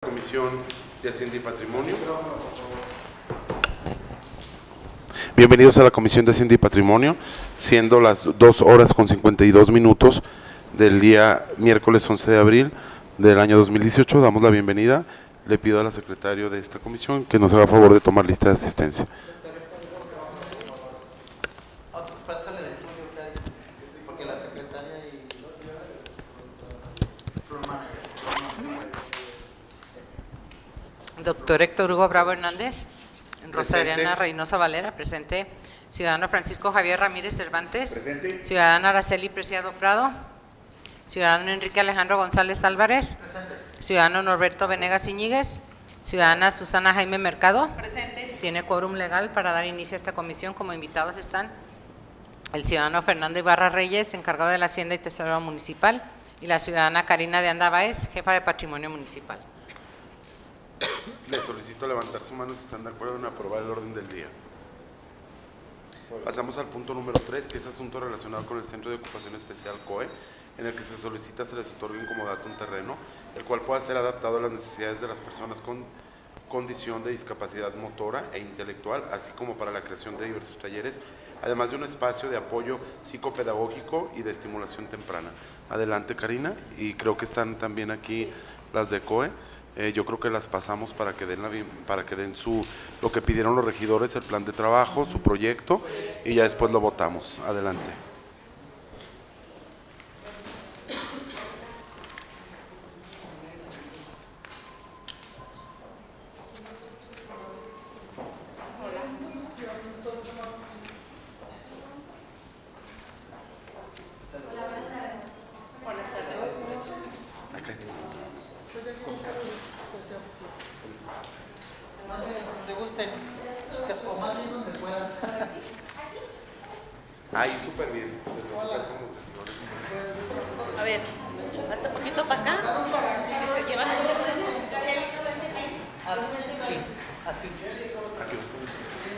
Comisión de Hacienda y Patrimonio. Bienvenidos a la Comisión de Hacienda y Patrimonio, siendo las 2:52 del día miércoles 11 de abril del año 2018. Damos la bienvenida. Le pido al secretario de esta comisión que nos haga favor de tomar lista de asistencia. Doctor Héctor Hugo Bravo Hernández. Rosa Presente. Adriana Reynosa Valera, presente. Ciudadano Francisco Javier Ramírez Cervantes. Presente. Ciudadana Araceli Preciado Prado. Ciudadano Enrique Alejandro González Álvarez. Presente. Ciudadano Norberto Venegas Iñiguez. Ciudadana Susana Jaime Mercado. Presente. Tiene quórum legal para dar inicio a esta comisión. Como invitados están el ciudadano Fernando Ibarra Reyes, encargado de la Hacienda y Tesorero Municipal, y la ciudadana Karina de Anda Báez, jefa de Patrimonio Municipal. Le solicito levantar su mano si están de acuerdo en aprobar el orden del día. Pasamos al punto número 3, que es asunto relacionado con el Centro de Ocupación Especial COE, en el que se solicita se les otorgue como dato un terreno, el cual pueda ser adaptado a las necesidades de las personas con condición de discapacidad motora e intelectual, así como para la creación de diversos talleres, además de un espacio de apoyo psicopedagógico y de estimulación temprana. Adelante, Karina, y creo que están también aquí las de COE. Yo creo que las pasamos para que den lo que pidieron los regidores, el plan de trabajo, su proyecto, y ya después lo votamos. Adelante. Acá. Donde gusten, chicas, o más bien donde puedan. Ahí súper bien. A ver, hasta un poquito para acá. Y se llevan ustedes. Sí, así. Aquí los tengo.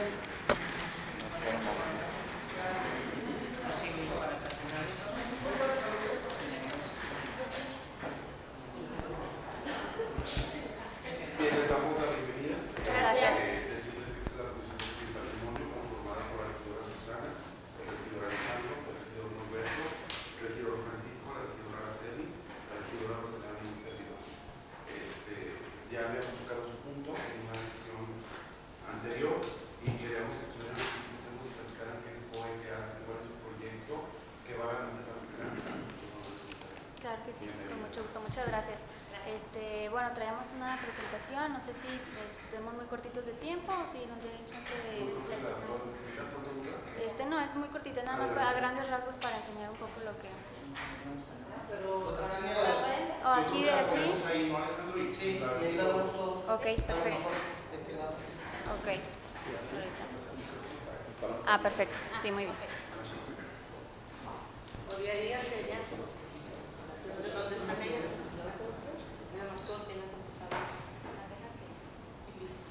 Bien, les damos la bienvenida. Gracias. Decirles que esta es la Comisión de Hacienda y Patrimonio, conformada por la regidora Susana, el regidor Alejandro, el regidor Norberto, el regidor Francisco, la regidora Araceli, la regidora Rosalía y un servidor. Ya habíamos tocado su punto en una sesión anterior y queríamos que estuvieran aquí, que ustedes nos platicaran qué es COE, qué hace, cuál es su proyecto, qué va a garantizar. Claro que sí, con mucho gusto, muchas gracias. Bueno, traemos una presentación, no sé si estemos muy cortitos de tiempo o si nos den chance de platicar. No, es muy cortito, nada más a grandes rasgos para enseñar un poco lo que… O aquí, de aquí. Sí, y ahí la vamos todos. Ok, perfecto. Ok. Perfecto, sí, muy bien. O de ahí hacia allá. ¿Dónde están ellas? Nada más todo tiene computadora. Y listo.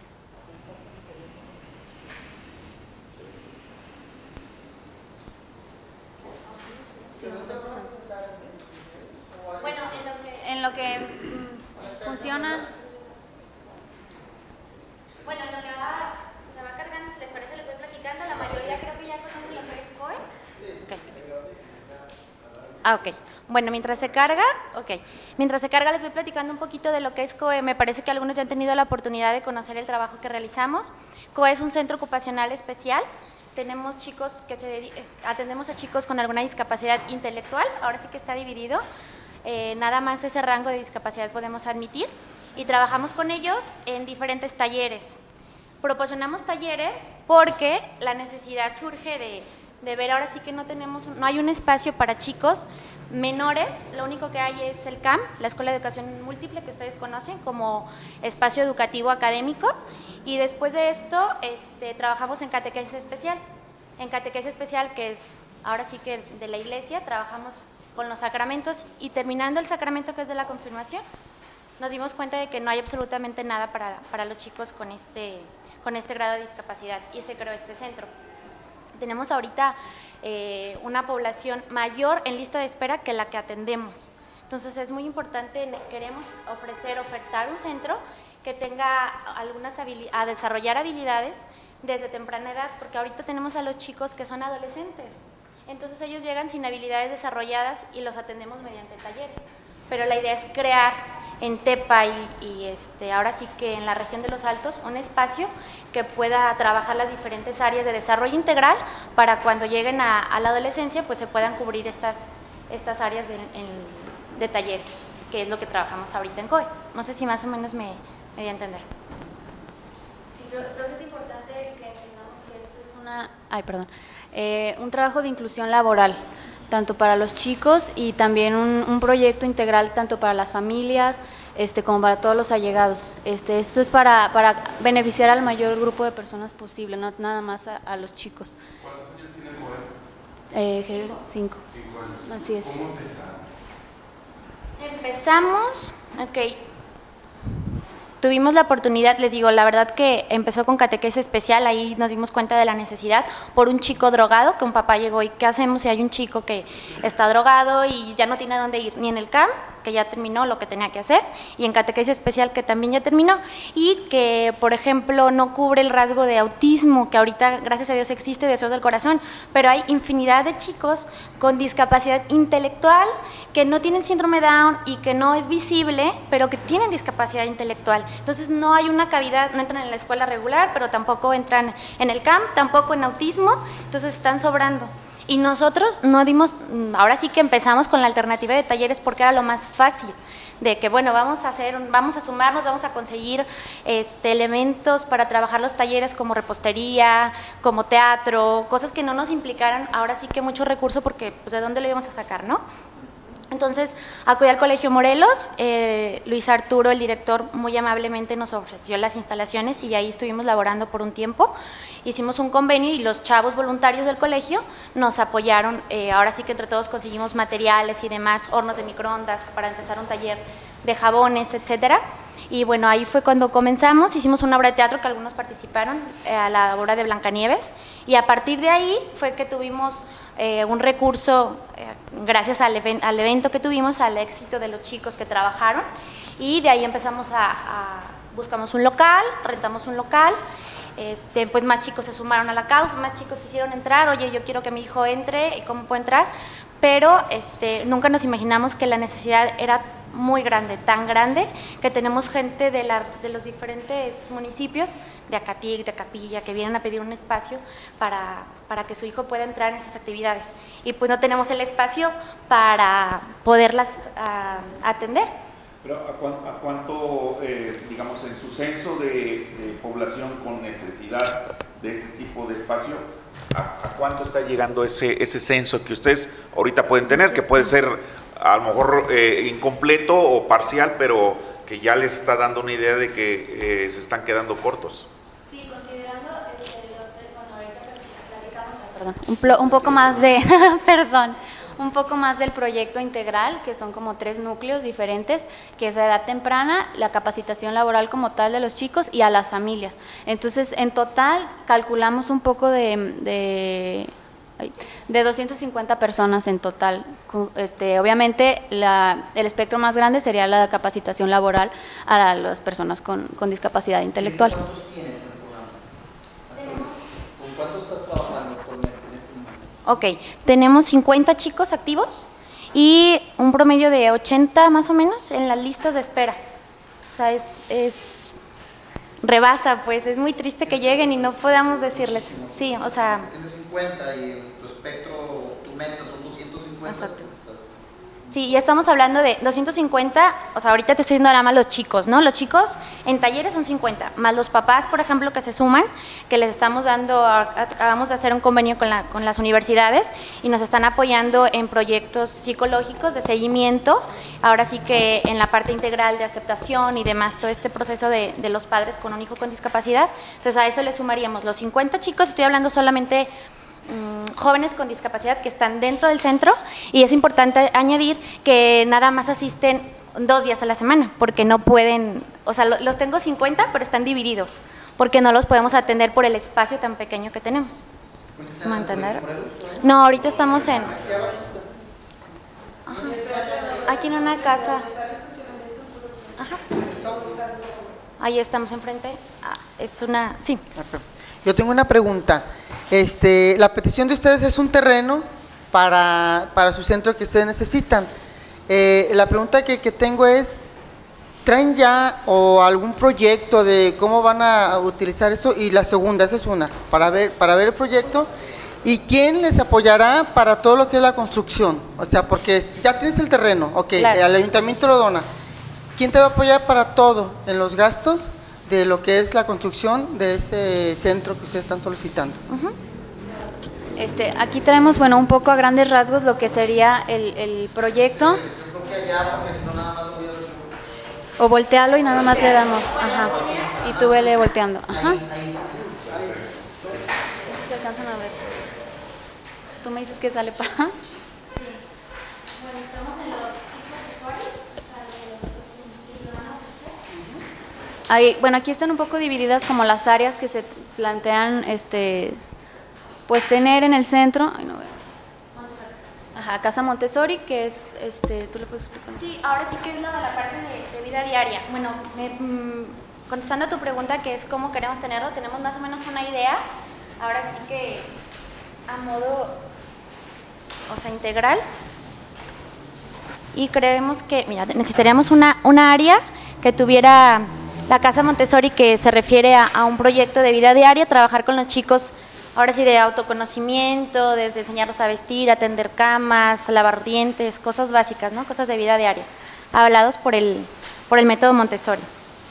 Sí, vamos empezando. Bueno, en lo que funciona… Bueno, en lo que se va cargando, si les parece, les voy platicando. La mayoría creo que ya conocen lo que es COE. Ok. Bueno, mientras se carga les voy platicando un poquito de lo que es COE. Me parece que algunos ya han tenido la oportunidad de conocer el trabajo que realizamos. COE es un centro ocupacional especial. Tenemos chicos atendemos a chicos con alguna discapacidad intelectual. Ahora sí que está dividido. Nada más ese rango de discapacidad podemos admitir. Y trabajamos con ellos en diferentes talleres. Proporcionamos talleres porque la necesidad surge de ver ahora sí que no hay un espacio para chicos menores. Lo único que hay es el CAM, la Escuela de Educación Múltiple, que ustedes conocen como espacio educativo académico, y después de esto trabajamos en catequesis especial. En catequesis especial, que es ahora sí que de la iglesia, trabajamos con los sacramentos, y terminando el sacramento, que es de la confirmación, nos dimos cuenta de que no hay absolutamente nada para los chicos con este grado de discapacidad, y se creó este centro. Tenemos ahorita una población mayor en lista de espera que la que atendemos. Entonces es muy importante, queremos ofertar un centro que tenga algunas a desarrollar habilidades desde temprana edad, porque ahorita tenemos a los chicos que son adolescentes, entonces ellos llegan sin habilidades desarrolladas y los atendemos mediante talleres, pero la idea es crear en Tepa y ahora sí que en la región de Los Altos un espacio que pueda trabajar las diferentes áreas de desarrollo integral para cuando lleguen a la adolescencia pues se puedan cubrir estas áreas de talleres, que es lo que trabajamos ahorita en COE. No sé si más o menos me di a entender. Sí, creo que es importante que entendamos que esto es un trabajo de inclusión laboral, tanto para los chicos y también un proyecto integral tanto para las familias como para todos los allegados. Esto es para beneficiar al mayor grupo de personas posible, no nada más a los chicos. ¿Cuántos años tiene COE? 5. 5 años. Así es. ¿Cómo empezaron? Empezamos, tuvimos la oportunidad, les digo, la verdad que empezó con catequesis especial, ahí nos dimos cuenta de la necesidad por un chico drogado, que un papá llegó y ¿qué hacemos si hay un chico que está drogado y ya no tiene dónde ir ni en el CAM, que ya terminó lo que tenía que hacer, y en catequesis especial que también ya terminó, y que, por ejemplo, no cubre el rasgo de autismo, que ahorita, gracias a Dios, existe, deseos del corazón, pero hay infinidad de chicos con discapacidad intelectual que no tienen síndrome Down y que no es visible, pero que tienen discapacidad intelectual. Entonces, no hay una cavidad, no entran en la escuela regular, pero tampoco entran en el CAM, tampoco en autismo, entonces están sobrando. Y nosotros no dimos, ahora sí que empezamos con la alternativa de talleres porque era lo más fácil, de que bueno, vamos a sumarnos, vamos a conseguir elementos para trabajar los talleres como repostería, como teatro, cosas que no nos implicaran ahora sí que mucho recurso porque pues de dónde lo íbamos a sacar, ¿no? Entonces, acudí al Colegio Morelos, Luis Arturo, el director, muy amablemente nos ofreció las instalaciones y ahí estuvimos laborando por un tiempo. Hicimos un convenio y los chavos voluntarios del colegio nos apoyaron, ahora sí que entre todos conseguimos materiales y demás, hornos de microondas para empezar un taller de jabones, etcétera. Y bueno, ahí fue cuando comenzamos, hicimos una obra de teatro que algunos participaron, a la obra de Blancanieves, y a partir de ahí fue que tuvimos un recurso, gracias al evento que tuvimos, al éxito de los chicos que trabajaron, y de ahí empezamos buscamos un local, rentamos un local, pues más chicos se sumaron a la causa, más chicos quisieron entrar, oye, yo quiero que mi hijo entre, ¿y cómo puede entrar? Pero nunca nos imaginamos que la necesidad era muy grande, tan grande, que tenemos gente de los diferentes municipios, de Acatic, de Capilla, que vienen a pedir un espacio para que su hijo pueda entrar en esas actividades. Y pues no tenemos el espacio para poderlas atender. Pero ¿a cuánto, digamos, en su censo de población con necesidad de este tipo de espacio, a cuánto está llegando ese censo que ustedes ahorita pueden tener, que puede ser a lo mejor incompleto o parcial, pero que ya les está dando una idea de que se están quedando cortos? Sí, considerando los tres, bueno, ahorita platicamos, un poco más de, un poco más del proyecto integral, que son como 3 núcleos diferentes, que es la edad temprana, la capacitación laboral como tal de los chicos y a las familias. Entonces, en total, calculamos un poco de 250 personas en total. Obviamente, el espectro más grande sería la capacitación laboral a las personas con discapacidad intelectual. ¿Cuántos tienes en el programa? ¿Con cuántos estás trabajando actualmente en este momento? Ok, tenemos 50 chicos activos y un promedio de 80 más o menos en las listas de espera. O sea, rebasa, pues es muy triste que lleguen y no podamos decirles. Sí, o sea. Si tienes 50 y tu espectro, tu meta son 250. Exacto. Pues estás... Sí, ya estamos hablando de 250, o sea, ahorita te estoy diciendo nada más los chicos, ¿no? Los chicos en talleres son 50, más los papás, por ejemplo, que se suman, que les estamos dando, acabamos de hacer un convenio con las universidades y nos están apoyando en proyectos psicológicos de seguimiento, ahora sí que en la parte integral de aceptación y demás, todo este proceso de los padres con un hijo con discapacidad. Entonces a eso le sumaríamos los 50 chicos, estoy hablando solamente jóvenes con discapacidad que están dentro del centro, y es importante añadir que nada más asisten 2 días a la semana porque no pueden, o sea, los tengo 50 pero están divididos porque no los podemos atender por el espacio tan pequeño que tenemos. ¿Me entender? No, ahorita estamos en... Aquí abajito. aquí en una casa. Ajá. Ahí estamos enfrente. Es una, sí. Yo tengo una pregunta. La petición de ustedes es un terreno para su centro que ustedes necesitan. La pregunta que tengo es, ¿traen ya o algún proyecto de cómo van a utilizar eso? Y la segunda, esa es una, para ver el proyecto. ¿Y quién les apoyará para todo lo que es la construcción? O sea, porque ya tienes el terreno, ok, claro. El ayuntamiento lo dona. ¿Quién te va a apoyar para todo en los gastos de lo que es la construcción de ese centro que ustedes están solicitando? Aquí traemos, bueno, un poco a grandes rasgos lo que sería el proyecto. Yo creo que allá, porque si no nada más lo voy a ver yo. O voltealo y nada más le damos, ajá. Y tú vele volteando, ajá. Se alcanzan a ver. Tú me dices que sale para. Bueno, estamos en los chicos usuarios. Ahí, bueno, aquí están un poco divididas como las áreas que se plantean, pues tener en el centro. Ay, no veo. Ajá, Casa Montessori, que es, ¿tú le puedes explicar? Sí, ahora sí que es lo de la parte de vida diaria. Bueno, contestando a tu pregunta, que es cómo queremos tenerlo, tenemos más o menos una idea. Ahora sí que a modo, o sea, integral. Y creemos que, mira, necesitaríamos una área que tuviera la Casa Montessori, que se refiere a un proyecto de vida diaria, trabajar con los chicos, ahora sí, de autoconocimiento, desde enseñarlos a vestir, atender camas, lavar dientes, cosas básicas, ¿no? Cosas de vida diaria, hablados por el método Montessori.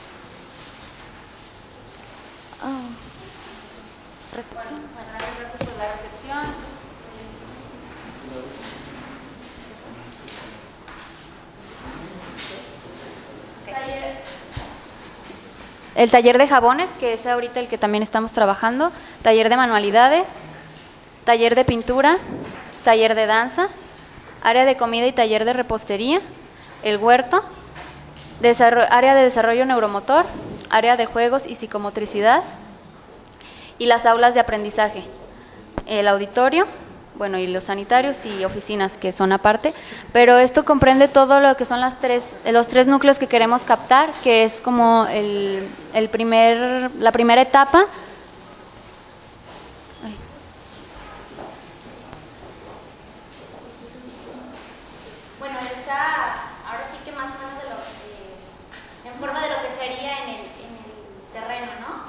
Recepción. Pues la recepción. El taller de jabones, que es ahorita el que también estamos trabajando, taller de manualidades, taller de pintura, taller de danza, área de comida y taller de repostería, el huerto, área de desarrollo neuromotor, área de juegos y psicomotricidad y las aulas de aprendizaje, el auditorio, bueno, y los sanitarios y oficinas que son aparte, pero esto comprende todo lo que son los tres núcleos que queremos captar, que es como la primera etapa. Ay. Bueno, está ahora sí que más o menos en forma de lo que sería en el terreno, ¿no?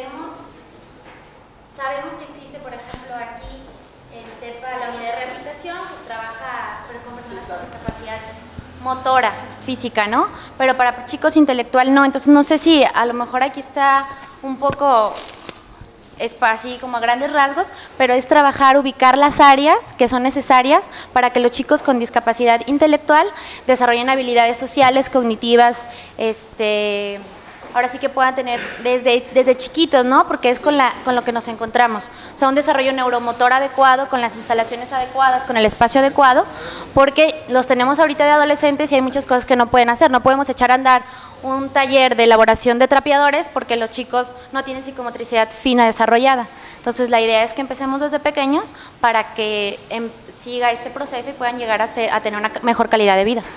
Sabemos que existe, por ejemplo, aquí la unidad de rehabilitación, que trabaja con personas con discapacidad motora, física, ¿no? Pero para chicos intelectual no, entonces no sé si a lo mejor aquí está un poco así como a grandes rasgos, pero es trabajar, ubicar las áreas que son necesarias para que los chicos con discapacidad intelectual desarrollen habilidades sociales, cognitivas, ahora sí que puedan tener desde chiquitos, ¿no? Porque es con lo que nos encontramos. O sea, un desarrollo neuromotor adecuado, con las instalaciones adecuadas, con el espacio adecuado, porque los tenemos ahorita de adolescentes y hay muchas cosas que no pueden hacer. No podemos echar a andar un taller de elaboración de trapeadores porque los chicos no tienen psicomotricidad fina desarrollada. Entonces, la idea es que empecemos desde pequeños para que siga este proceso y puedan llegar a tener una mejor calidad de vida.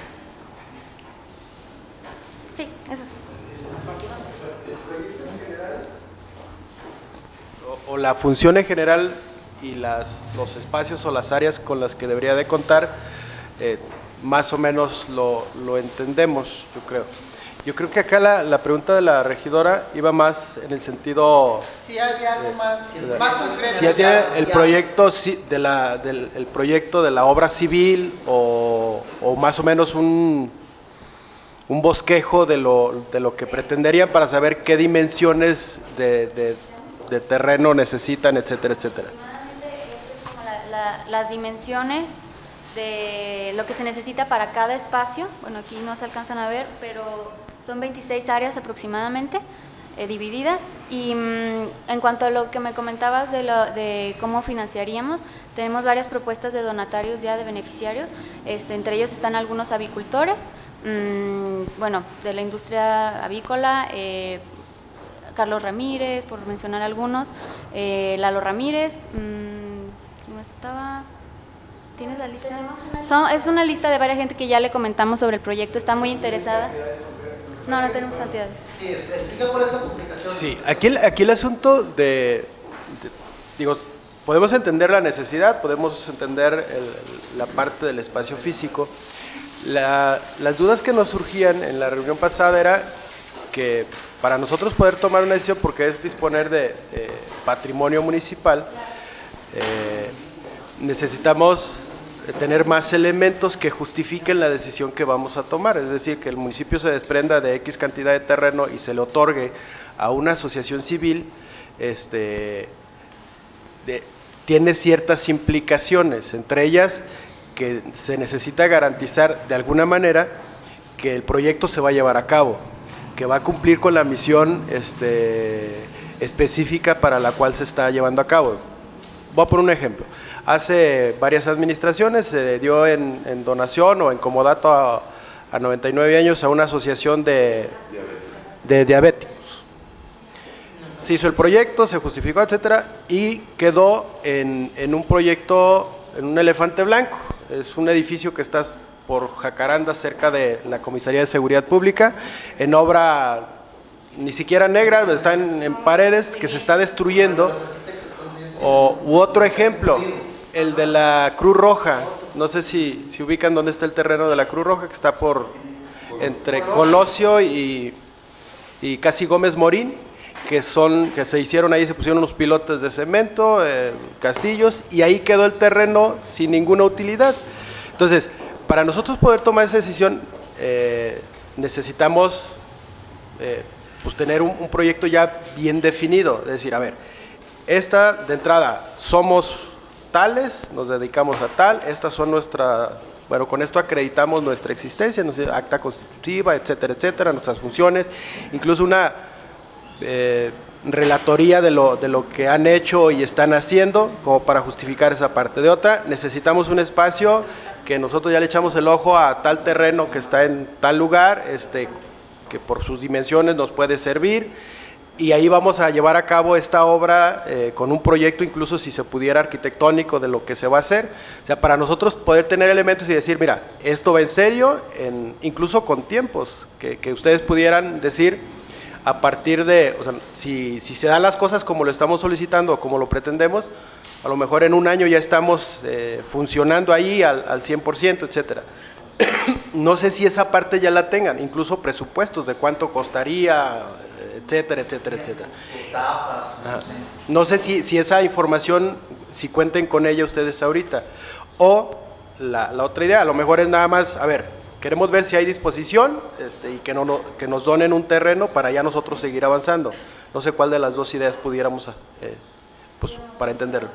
Sí, eso. O la función en general y los espacios o las áreas con las que debería de contar, más o menos lo entendemos, yo creo. Yo creo que acá la pregunta de la regidora iba más en el sentido… Si había algo más concreto. Si había el proyecto, el proyecto de la obra civil o más o menos un bosquejo de lo que pretenderían para saber qué dimensiones de terreno necesitan, etcétera, etcétera. Es como las dimensiones de lo que se necesita para cada espacio. Bueno, aquí no se alcanzan a ver, pero son 26 áreas aproximadamente divididas. Y en cuanto a lo que me comentabas de cómo financiaríamos, tenemos varias propuestas de donatarios ya, de beneficiarios. Entre ellos están algunos avicultores, bueno, de la industria avícola, Carlos Ramírez, por mencionar algunos, Lalo Ramírez, ¿quién más estaba? ¿Tienes la lista? Es una lista de varias gente que ya le comentamos sobre el proyecto, está muy interesada. No tenemos cantidades. Sí, explica cuál es la publicación. Sí, aquí el asunto digo, podemos entender la necesidad, podemos entender la parte del espacio físico. Las dudas que nos surgían en la reunión pasada era que para nosotros poder tomar una decisión, porque es disponer de patrimonio municipal, necesitamos tener más elementos que justifiquen la decisión que vamos a tomar, es decir, que el municipio se desprenda de X cantidad de terreno y se le otorgue a una asociación civil, tiene ciertas implicaciones, entre ellas que se necesita garantizar de alguna manera que el proyecto se va a llevar a cabo, que va a cumplir con la misión específica para la cual se está llevando a cabo. Voy a poner un ejemplo. Hace varias administraciones se dio en donación o en comodato a 99 años a una asociación de diabéticos. Se hizo el proyecto, se justificó, etcétera, y quedó en un proyecto, en un elefante blanco. Es un edificio que está por Jacaranda, cerca de la Comisaría de Seguridad Pública, en obra ni siquiera negra, está en paredes, que se está destruyendo. U otro ejemplo, el de la Cruz Roja, no sé si ubican dónde está el terreno de la Cruz Roja, que está entre Colosio y casi Gómez Morín, que se hicieron ahí, se pusieron unos pilotes de cemento, castillos, y ahí quedó el terreno sin ninguna utilidad. Entonces, para nosotros poder tomar esa decisión, necesitamos pues tener un proyecto ya bien definido, es decir, a ver, de entrada, somos tales, nos dedicamos a tal, estas son bueno, con esto acreditamos nuestra existencia, acta constitutiva, etcétera, etcétera, nuestras funciones, incluso una relatoría de lo que han hecho y están haciendo, como para justificar esa parte. De otra, necesitamos un espacio que nosotros ya le echamos el ojo a tal terreno que está en tal lugar, que por sus dimensiones nos puede servir, y ahí vamos a llevar a cabo esta obra con un proyecto, incluso si se pudiera arquitectónico, de lo que se va a hacer. O sea, para nosotros poder tener elementos y decir, mira, esto va en serio, incluso con tiempos, que ustedes pudieran decir, a partir de, o sea, si se dan las cosas como lo estamos solicitando o como lo pretendemos, a lo mejor en un año ya estamos funcionando ahí al 100%, etcétera. No sé si esa parte ya la tengan, incluso presupuestos de cuánto costaría, etcétera, etcétera, etcétera. No sé si esa información, si cuenten con ella ustedes ahorita. O la otra idea, a lo mejor es nada más, a ver, queremos ver si hay disposición y que nos donen un terreno para ya nosotros seguir avanzando. No sé cuál de las dos ideas pudiéramos, pues, para entenderlo.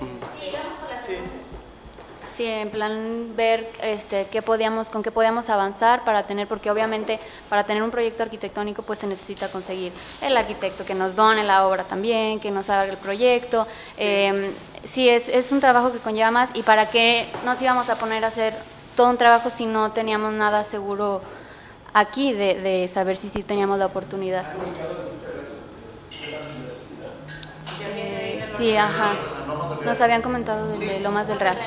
Sí, en plan ver con qué podíamos avanzar porque obviamente para tener un proyecto arquitectónico pues se necesita conseguir el arquitecto que nos done la obra también, que nos haga el proyecto. Sí, es un trabajo que conlleva más, y para qué nos íbamos a poner a hacer todo un trabajo si no teníamos nada seguro aquí de saber si sí teníamos la oportunidad. Sí, ajá. Nos habían comentado de Lomas del Real.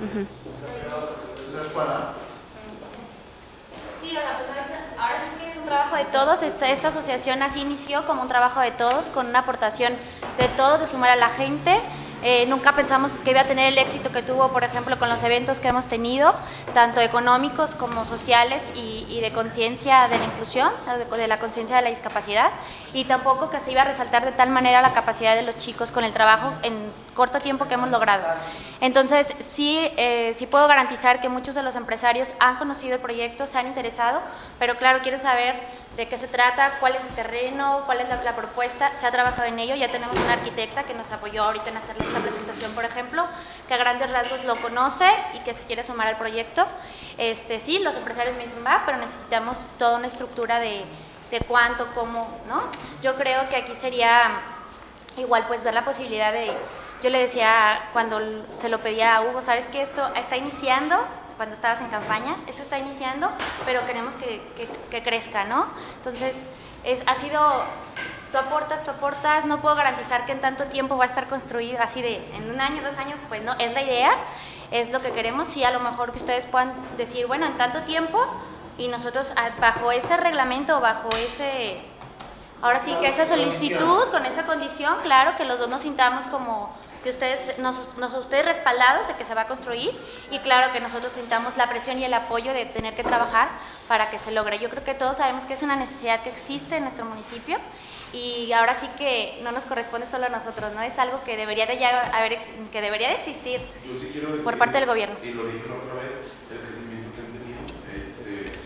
Sí, ahora sí que es un trabajo de todos. Esta asociación así inició como un trabajo de todos, con una aportación de todos, de sumar a la gente. Nunca pensamos que iba a tener el éxito que tuvo, por ejemplo, con los eventos que hemos tenido, tanto económicos como sociales y de conciencia de la inclusión, de la conciencia de la discapacidad, y tampoco que se iba a resaltar de tal manera la capacidad de los chicos con el trabajo en corto tiempo que hemos logrado. Entonces, sí puedo garantizar que muchos de los empresarios han conocido el proyecto, se han interesado, pero claro, quieren saber de qué se trata, cuál es el terreno, cuál es la propuesta. Se ha trabajado en ello, ya tenemos una arquitecta que nos apoyó ahorita en hacerle esta presentación, por ejemplo, que a grandes rasgos lo conoce y que se quiere sumar al proyecto. Sí, los empresarios me dicen, pero necesitamos toda una estructura de cuánto, cómo, ¿no? Yo creo que aquí sería igual pues ver la posibilidad de, yo le decía cuando se lo pedía a Hugo, ¿sabes que esto está iniciando? Cuando estabas en campaña, esto está iniciando, pero queremos que crezca, ¿no? Entonces, ha sido, tú aportas, no puedo garantizar que en tanto tiempo va a estar construido así en un año, 2 años, pues no, es la idea, es lo que queremos. Sí, a lo mejor que ustedes puedan decir, bueno, en tanto tiempo, y nosotros bajo ese reglamento, bajo ese, ahora sí que esa solicitud, con esa condición, claro, que los dos nos sintamos como que ustedes, ustedes respaldados de que se va a construir, y claro que nosotros sintamos la presión y el apoyo de tener que trabajar para que se logre. Yo creo que todos sabemos que es una necesidad que existe en nuestro municipio, y ahora sí que no nos corresponde solo a nosotros, ¿no? Es algo que debería de que debería de existir por parte del gobierno. Y lo dije la otra vez, el crecimiento que han tenido,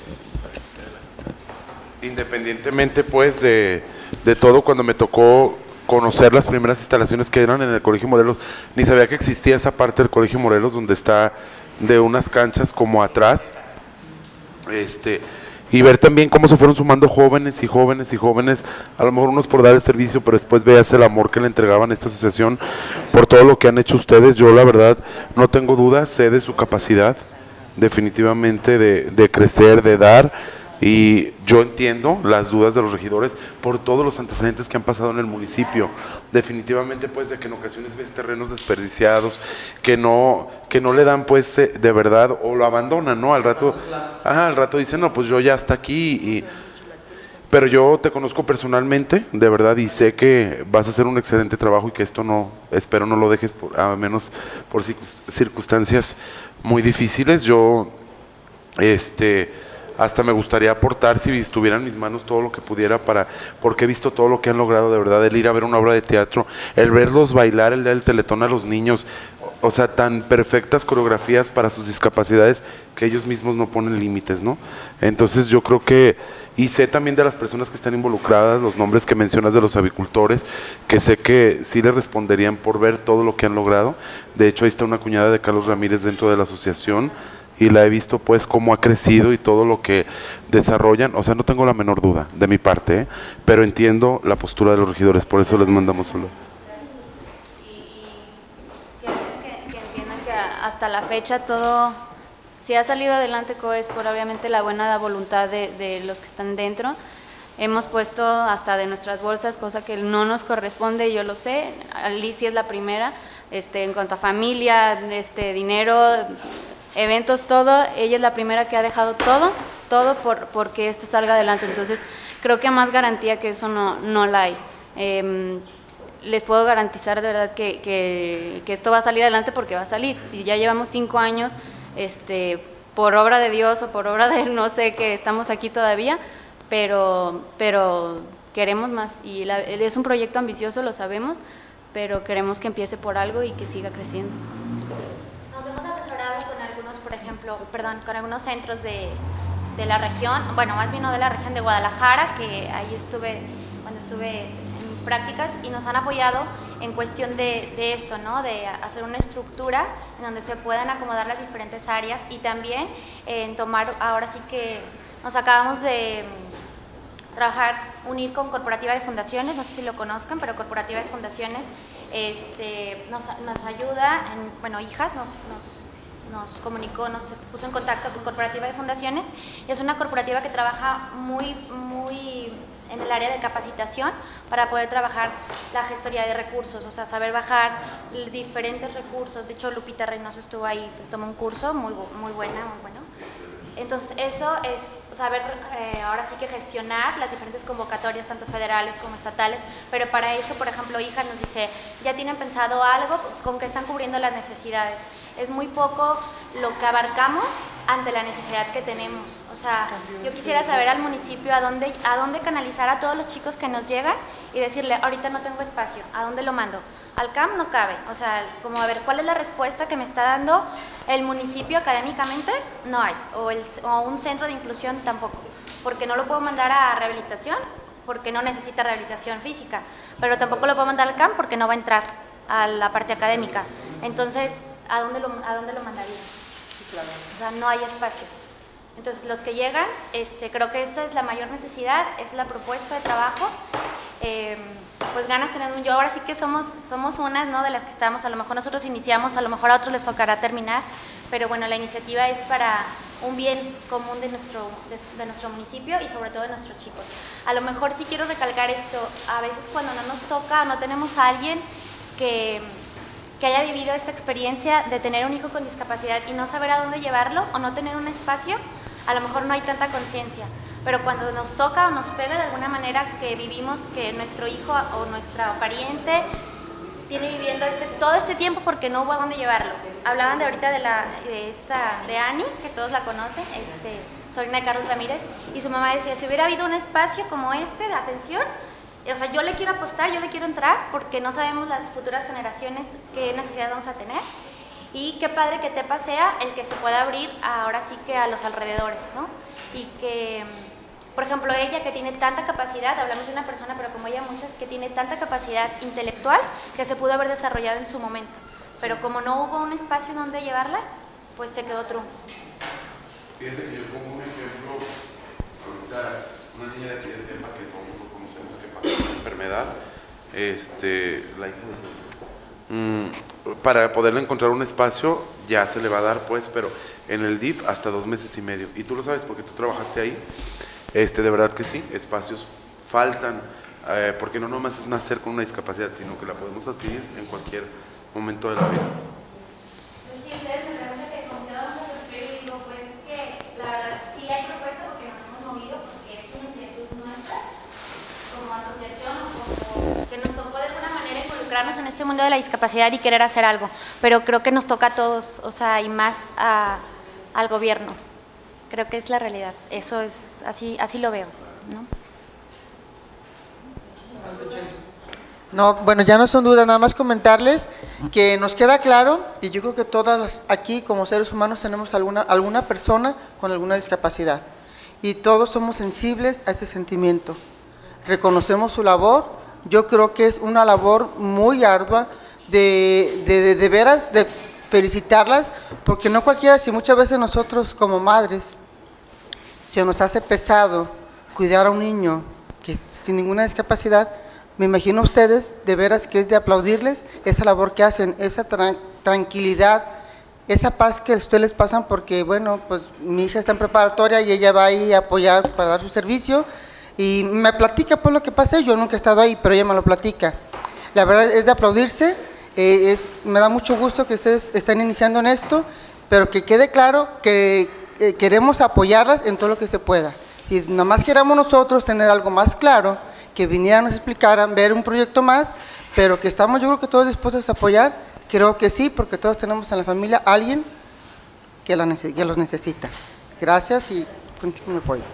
independientemente pues de todo, cuando me tocó conocer las primeras instalaciones que eran en el Colegio Morelos, ni sabía que existía esa parte del Colegio Morelos donde está de unas canchas como atrás, y ver también cómo se fueron sumando jóvenes y jóvenes y jóvenes, a lo mejor unos por dar el servicio, pero después veas el amor que le entregaban a esta asociación por todo lo que han hecho ustedes. Yo la verdad no tengo dudas, sé de su capacidad definitivamente de crecer, de dar, y yo entiendo las dudas de los regidores por todos los antecedentes que han pasado en el municipio, definitivamente pues de que en ocasiones ves terrenos desperdiciados, que no le dan pues de verdad, o lo abandonan, ¿no? Al rato dicen, no, pues yo ya hasta aquí, pero yo te conozco personalmente, de verdad, y sé que vas a hacer un excelente trabajo, y que esto no, espero no lo dejes a menos por circunstancias muy difíciles. Yo, hasta me gustaría aportar, si estuviera en mis manos, todo lo que pudiera, porque he visto todo lo que han logrado, de verdad, el ir a ver una obra de teatro, el verlos bailar el día del Teletón a los niños, o sea, tan perfectas coreografías para sus discapacidades que ellos mismos no ponen límites, ¿no? Entonces yo creo que, y sé también de las personas que están involucradas, los nombres que mencionas de los avicultores, que sé que sí les responderían por ver todo lo que han logrado. De hecho, ahí está una cuñada de Carlos Ramírez dentro de la asociación, y la he visto pues cómo ha crecido y todo lo que desarrollan. O sea, no tengo la menor duda de mi parte, pero entiendo la postura de los regidores, por eso les mandamos saludos. Y que entiendan que hasta la fecha todo, si ha salido adelante COE, es por obviamente la buena voluntad de los que están dentro. Hemos puesto hasta de nuestras bolsas, cosa que no nos corresponde, yo lo sé. Alicia es la primera, en cuanto a familia, dinero, eventos, todo, ella es la primera que ha dejado todo porque esto salga adelante. Entonces creo que más garantía que eso no la hay. Les puedo garantizar de verdad que esto va a salir adelante, porque va a salir. Si ya llevamos 5 años, por obra de Dios o por obra de no sé, que estamos aquí todavía, pero queremos más, y es un proyecto ambicioso, lo sabemos, pero queremos que empiece por algo y que siga creciendo. Nos hemos asesorado con algunos, por ejemplo, con algunos centros de la región, bueno, más bien no de la región de Guadalajara, que ahí estuve cuando estuve en mis prácticas, y nos han apoyado en cuestión de esto, ¿no? De hacer una estructura en donde se puedan acomodar las diferentes áreas, y también en tomar, ahora sí que nos acabamos de unir con Corporativa de Fundaciones, no sé si lo conozcan, pero Corporativa de Fundaciones nos ayuda, Hijas nos comunicó, nos puso en contacto con Corporativa de Fundaciones, y es una corporativa que trabaja muy en el área de capacitación para poder trabajar la gestoría de recursos, o sea, saber bajar diferentes recursos. De hecho, Lupita Reynoso estuvo ahí, tomó un curso muy bueno. Entonces, eso es saber ahora sí que gestionar las diferentes convocatorias, tanto federales como estatales, pero para eso, por ejemplo, Hijas nos dice, ¿ya tienen pensado algo con que están cubriendo las necesidades? Es muy poco lo que abarcamos ante la necesidad que tenemos. O sea, yo quisiera saber al municipio a dónde canalizar a todos los chicos que nos llegan y decirle, ahorita no tengo espacio, ¿a dónde lo mando? Al CAM no cabe, o sea, como a ver, ¿cuál es la respuesta que me está dando el municipio académicamente? No hay, o un centro de inclusión tampoco, porque no lo puedo mandar a rehabilitación, porque no necesita rehabilitación física, pero tampoco lo puedo mandar al CAM porque no va a entrar a la parte académica. Entonces, ¿a dónde lo mandaría? O sea, no hay espacio. Entonces, los que llegan, creo que esa es la mayor necesidad, es la propuesta de trabajo. Pues ganas tenemos, yo ahora sí que somos unas, ¿no?, de las que estamos, a lo mejor nosotros iniciamos, a lo mejor a otros les tocará terminar, pero bueno, la iniciativa es para un bien común de nuestro municipio y sobre todo de nuestros chicos. A lo mejor sí quiero recalcar esto, a veces cuando no nos toca, no tenemos a alguien que que haya vivido esta experiencia de tener un hijo con discapacidad y no saber a dónde llevarlo o no tener un espacio, a lo mejor no hay tanta conciencia. Pero cuando nos toca o nos pega de alguna manera que vivimos que nuestro hijo o nuestra pariente tiene viviendo todo este tiempo porque no hubo a dónde llevarlo. Hablaban de ahorita de Ani, que todos la conocen, sobrina de Carlos Ramírez, y su mamá decía, si hubiera habido un espacio como este de atención, o sea, yo le quiero apostar, yo le quiero entrar, porque no sabemos las futuras generaciones qué necesidad vamos a tener, y qué padre que TEPA sea el que se pueda abrir ahora sí que a los alrededores, ¿no? Y que, por ejemplo, ella que tiene tanta capacidad, hablamos de una persona, pero como ella muchas, que tiene tanta capacidad intelectual que se pudo haber desarrollado en su momento, pero como no hubo un espacio donde llevarla, pues se quedó trunco. Fíjate que yo pongo un ejemplo, ahorita una niña de aquí de Tepa que todo el mundo conocemos que pasó una enfermedad, la hija de para poderle encontrar un espacio ya se le va a dar pues, pero en el DIF hasta 2 meses y medio, y tú lo sabes porque tú trabajaste ahí, de verdad que sí, espacios faltan, porque no nomás es nacer con una discapacidad, sino que la podemos adquirir en cualquier momento de la vida. Pues sí, ustedes me preguntan que con qué vamos a construir, y digo, pues es que la verdad sí hay propuesta porque nos hemos movido, porque es una inquietud nuestra como asociación o como que nos tocó de alguna manera involucrarnos en este mundo de la discapacidad y querer hacer algo, pero creo que nos toca a todos, o sea, y más al gobierno. Creo que es la realidad, eso es, así lo veo, ¿no? No, bueno, ya no son dudas, nada más comentarles que nos queda claro, y yo creo que todas aquí como seres humanos tenemos alguna persona con alguna discapacidad, y todos somos sensibles a ese sentimiento. Reconocemos su labor, yo creo que es una labor muy ardua, de veras, de felicitarlas, porque no cualquiera, si muchas veces nosotros como madres, se nos hace pesado cuidar a un niño que sin ninguna discapacidad, me imagino a ustedes de veras que es de aplaudirles esa labor que hacen, esa tranquilidad, esa paz que ustedes les pasan, porque bueno, pues mi hija está en preparatoria y ella va ahí a apoyar para dar su servicio, y me platica por lo que pasé, yo nunca he estado ahí, pero ella me lo platica. La verdad es de aplaudirse, me da mucho gusto que ustedes estén iniciando en esto, pero que quede claro que queremos apoyarlas en todo lo que se pueda. Si nada más queramos nosotros tener algo más claro, que vinieran, nos explicaran, ver un proyecto más, pero que estamos yo creo que todos dispuestos a apoyar, creo que sí, porque todos tenemos en la familia a alguien que los necesita. Gracias y contigo me apoyo.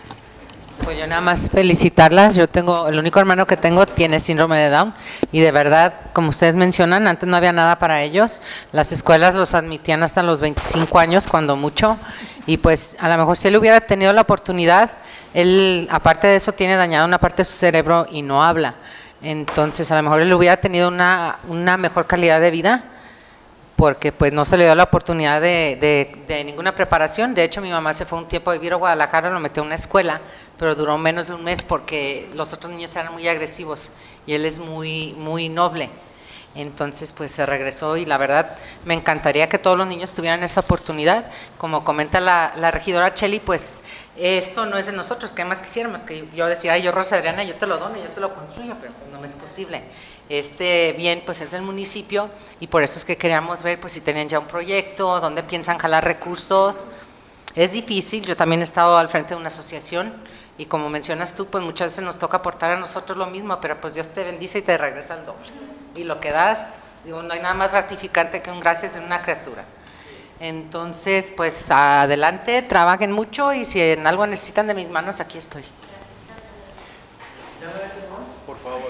Pues yo nada más felicitarlas, el único hermano que tengo tiene síndrome de Down y de verdad, como ustedes mencionan, antes no había nada para ellos, las escuelas los admitían hasta los 25 años cuando mucho, y pues a lo mejor si él hubiera tenido la oportunidad, él aparte de eso tiene dañada una parte de su cerebro y no habla, entonces a lo mejor él hubiera tenido una mejor calidad de vida, porque pues no se le dio la oportunidad de ninguna preparación. De hecho, mi mamá se fue un tiempo a vivir a Guadalajara, lo metió a una escuela, pero duró menos de un mes porque los otros niños eran muy agresivos y él es muy noble. Entonces, pues se regresó y la verdad me encantaría que todos los niños tuvieran esa oportunidad. Como comenta la regidora Chely, pues esto no es de nosotros, ¿qué más quisiéramos? Que yo decía, yo Rosa Adriana, yo te lo dono, yo te lo construyo, pero pues no me es posible. Este bien pues es del municipio y por eso es que queríamos ver pues si tenían ya un proyecto, dónde piensan jalar recursos. Es difícil, yo también he estado al frente de una asociación y como mencionas tú, pues muchas veces nos toca aportar a nosotros lo mismo, pero pues Dios te bendice y te regresa el doble. Y lo que das, digo, no hay nada más gratificante que un gracias de una criatura. Entonces, pues adelante, trabajen mucho y si en algo necesitan de mis manos, aquí estoy. Por favor.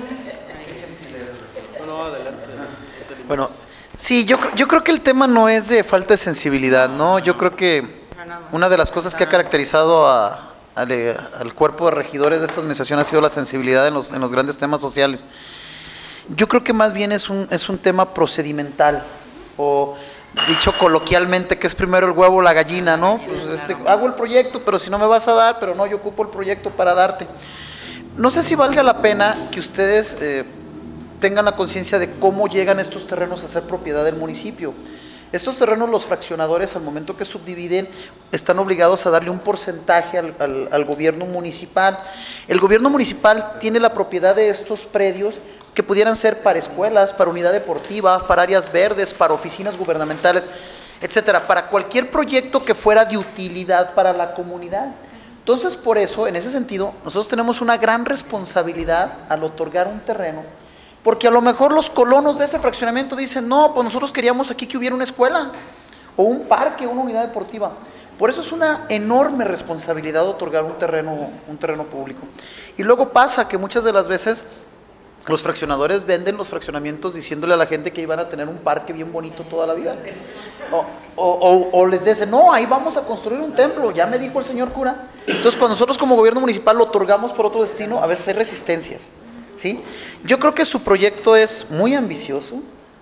No, adelante. Bueno, sí, yo creo que el tema no es de falta de sensibilidad, ¿no? Yo creo que una de las cosas que ha caracterizado al cuerpo de regidores de esta administración ha sido la sensibilidad en los grandes temas sociales. Yo creo que más bien es un tema procedimental, o dicho coloquialmente que es primero el huevo o la gallina, ¿no? Pues hago el proyecto, pero si no me vas a dar, pero no, yo ocupo el proyecto para darte. No sé si valga la pena que ustedes tengan la conciencia de cómo llegan estos terrenos a ser propiedad del municipio. Estos terrenos los fraccionadores al momento que subdividen están obligados a darle un porcentaje al gobierno municipal. El gobierno municipal tiene la propiedad de estos predios que pudieran ser para escuelas, para unidad deportiva, para áreas verdes, para oficinas gubernamentales, etcétera, para cualquier proyecto que fuera de utilidad para la comunidad. Entonces, por eso, en ese sentido, nosotros tenemos una gran responsabilidad al otorgar un terreno, porque a lo mejor los colonos de ese fraccionamiento dicen, no, pues nosotros queríamos aquí que hubiera una escuela, o un parque, una unidad deportiva. Por eso es una enorme responsabilidad otorgar un terreno público. Y luego pasa que muchas de las veces los fraccionadores venden los fraccionamientos diciéndole a la gente que iban a tener un parque bien bonito toda la vida. O les dicen, no, ahí vamos a construir un templo, ya me dijo el señor cura. Entonces, cuando nosotros como gobierno municipal lo otorgamos por otro destino, a veces hay resistencias, ¿sí? Yo creo que su proyecto es muy ambicioso,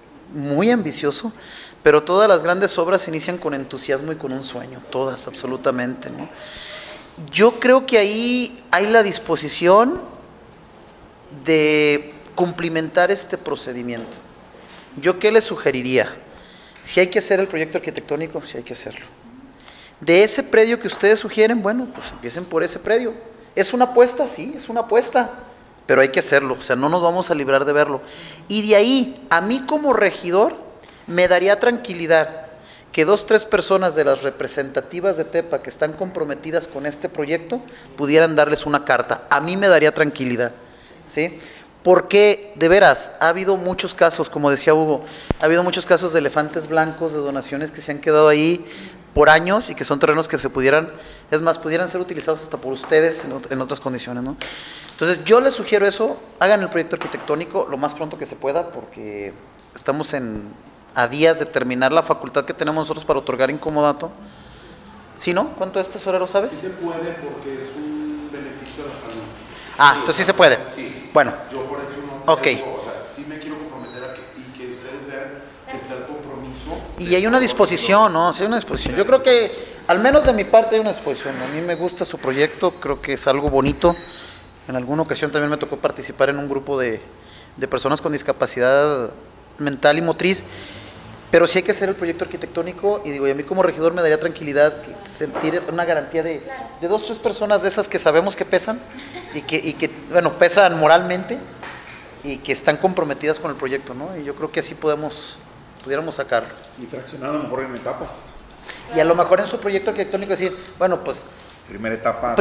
pero todas las grandes obras inician con entusiasmo y con un sueño, todas, absolutamente, ¿no? Yo creo que ahí hay la disposición de cumplimentar este procedimiento. ¿Yo qué le sugeriría? Si hay que hacer el proyecto arquitectónico, sí hay que hacerlo. De ese predio que ustedes sugieren, bueno, pues empiecen por ese predio. ¿Es una apuesta? Sí, es una apuesta, pero hay que hacerlo, o sea, no nos vamos a librar de verlo. Y de ahí, a mí como regidor, me daría tranquilidad que 2, 3 personas de las representativas de Tepa que están comprometidas con este proyecto pudieran darles una carta. A mí me daría tranquilidad, ¿sí? Porque, de veras, ha habido muchos casos, como decía Hugo, ha habido muchos casos de elefantes blancos, de donaciones que se han quedado ahí por años y que son terrenos que se pudieran, es más, pudieran ser utilizados hasta por ustedes en otras condiciones, ¿no? Entonces, yo les sugiero eso, hagan el proyecto arquitectónico lo más pronto que se pueda, porque estamos a días de terminar la facultad que tenemos nosotros para otorgar incomodato. ¿Sí, no? ¿Cuánto es tesorero, sabes? Sí se puede porque es un beneficio a la salud. Ah, entonces sí se puede. Sí. Bueno. Yo por eso no Ok. tengo, o sea, sí me quiero comprometer a y que ustedes vean que está el compromiso. Y hay una disposición, ¿no? Sí, hay una disposición. Yo creo que, al menos de mi parte, hay una disposición. A mí me gusta su proyecto, creo que es algo bonito. En alguna ocasión también me tocó participar en un grupo de personas con discapacidad mental y motriz, pero sí hay que hacer el proyecto arquitectónico y digo, y a mí como regidor me daría tranquilidad sentir una garantía de 2, 3 personas de esas que sabemos que pesan y que bueno, pesan moralmente y que están comprometidas con el proyecto, ¿no? Y yo creo que así pudiéramos sacarlo. Y fraccionado a lo mejor en etapas. Y a lo mejor en su proyecto arquitectónico decir, bueno, pues Primera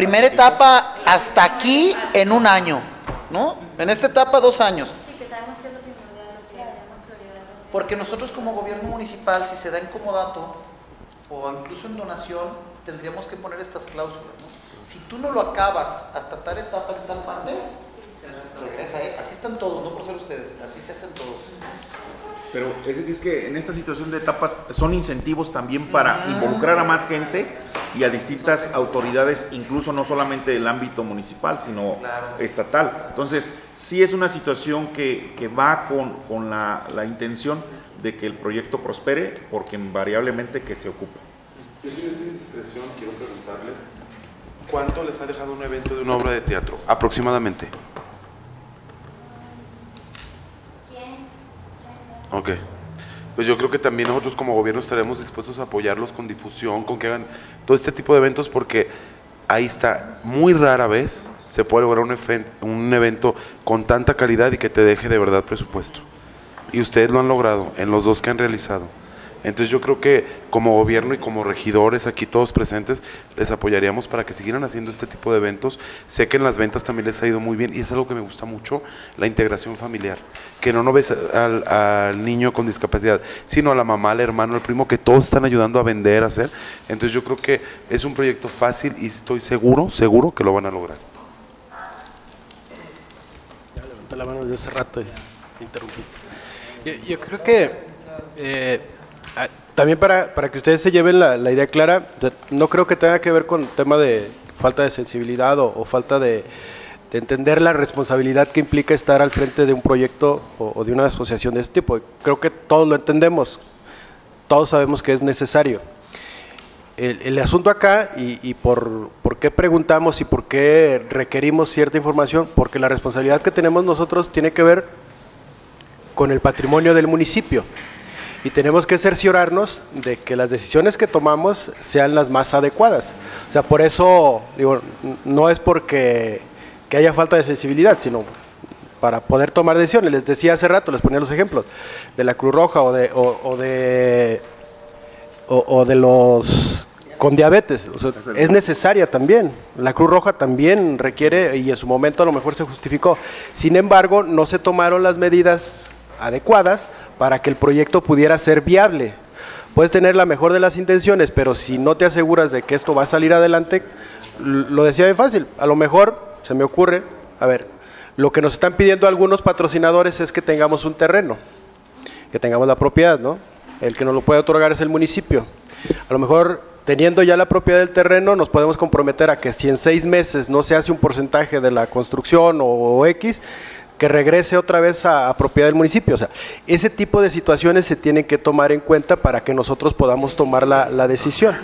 etapa hasta aquí en 1 año, ¿no? En esta etapa 2 años. Sí, que sabemos que es lo primordial, lo que tenemos prioridad. Porque nosotros como gobierno municipal, si se da en comodato o incluso en donación, tendríamos que poner estas cláusulas, ¿no? Si tú no lo acabas hasta tal etapa en tal parte, regresa, ¿eh? Así están todos, no por ser ustedes, así se hacen todos. Pero es que en esta situación de etapas son incentivos también para involucrar a más gente y a distintas autoridades, incluso no solamente del ámbito municipal, sino estatal. Entonces, sí es una situación que va con la intención de que el proyecto prospere, porque invariablemente que se ocupa. Yo sin esa indiscreción quiero preguntarles, ¿cuánto les ha dejado un evento de una obra de teatro, aproximadamente? 100, 80. Ok. Pues yo creo que también nosotros como gobierno estaremos dispuestos a apoyarlos con difusión, con que hagan todo este tipo de eventos, porque ahí está, muy rara vez se puede lograr un evento con tanta calidad y que te deje de verdad presupuesto. Y ustedes lo han logrado en los 2 que han realizado. Entonces yo creo que como gobierno y como regidores aquí todos presentes les apoyaríamos para que siguieran haciendo este tipo de eventos. Sé que en las ventas también les ha ido muy bien y es algo que me gusta mucho, la integración familiar, que no ves al niño con discapacidad, sino a la mamá, al hermano, al primo, que todos están ayudando a vender, a hacer. Entonces yo creo que es un proyecto fácil y estoy seguro que lo van a lograr. Ya levanté la mano desde hace rato y me interrumpiste. Yo creo que también para que ustedes se lleven la idea clara, no creo que tenga que ver con tema de falta de sensibilidad o falta de entender la responsabilidad que implica estar al frente de un proyecto o de una asociación de este tipo. Creo que todos lo entendemos, todos sabemos que es necesario. El asunto acá y por qué preguntamos y por qué requerimos cierta información, porque la responsabilidad que tenemos nosotros tiene que ver con el patrimonio del municipio. y tenemos que cerciorarnos de que las decisiones que tomamos sean las más adecuadas. O sea, por eso, digo, no es porque que haya falta de sensibilidad, sino para poder tomar decisiones. Les decía hace rato, les ponía los ejemplos de la Cruz Roja o de los con diabetes. O sea, es necesaria también. La Cruz Roja también requiere, y en su momento a lo mejor se justificó. Sin embargo, no se tomaron las medidas adecuadas para que el proyecto pudiera ser viable. Puedes tener la mejor de las intenciones, pero si no te aseguras de que esto va a salir adelante, lo decía bien fácil, a lo mejor se me ocurre, a ver, lo que nos están pidiendo algunos patrocinadores es que tengamos un terreno, que tengamos la propiedad, ¿no? El que nos lo puede otorgar es el municipio. A lo mejor, teniendo ya la propiedad del terreno, nos podemos comprometer a que si en 6 meses no se hace un porcentaje de la construcción o X, que regrese otra vez a propiedad del municipio. O sea, ese tipo de situaciones se tienen que tomar en cuenta para que nosotros podamos tomar la decisión.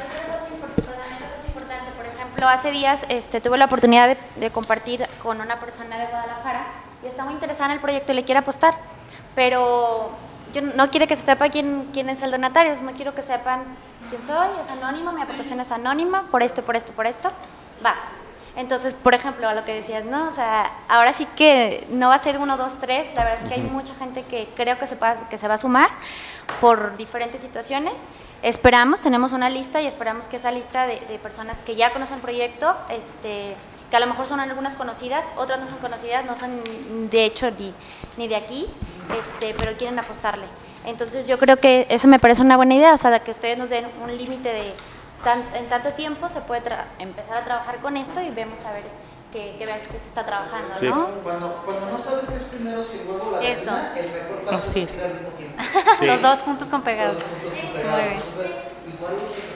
Por ejemplo, hace días tuve la oportunidad de compartir con una persona de Guadalajara y está muy interesada en el proyecto y le quiere apostar, pero yo no quiere que se sepa quién es el donatario, no quiero que sepan quién soy, es anónimo, mi aportación es anónima, por esto, va. Entonces, por ejemplo, a lo que decías, ¿no? O sea, ahora sí que no va a ser 1, 2, 3, la verdad es que hay mucha gente que creo que se va a sumar por diferentes situaciones. Esperamos, tenemos una lista y esperamos que esa lista de personas que ya conocen el proyecto, que a lo mejor son algunas conocidas, otras no son conocidas, no son de hecho ni de aquí, pero quieren apostarle. Entonces yo creo que eso me parece una buena idea, o sea, que ustedes nos den un límite de en tanto tiempo se puede empezar a trabajar con esto y vemos a ver que vean que se está trabajando, ¿no? Sí. Cuando no sabes qué es primero, si luego la Eso. gallina, el mejor paso es hacer al mismo tiempo. Sí. Los dos juntos con pegados. Muy bien. Igual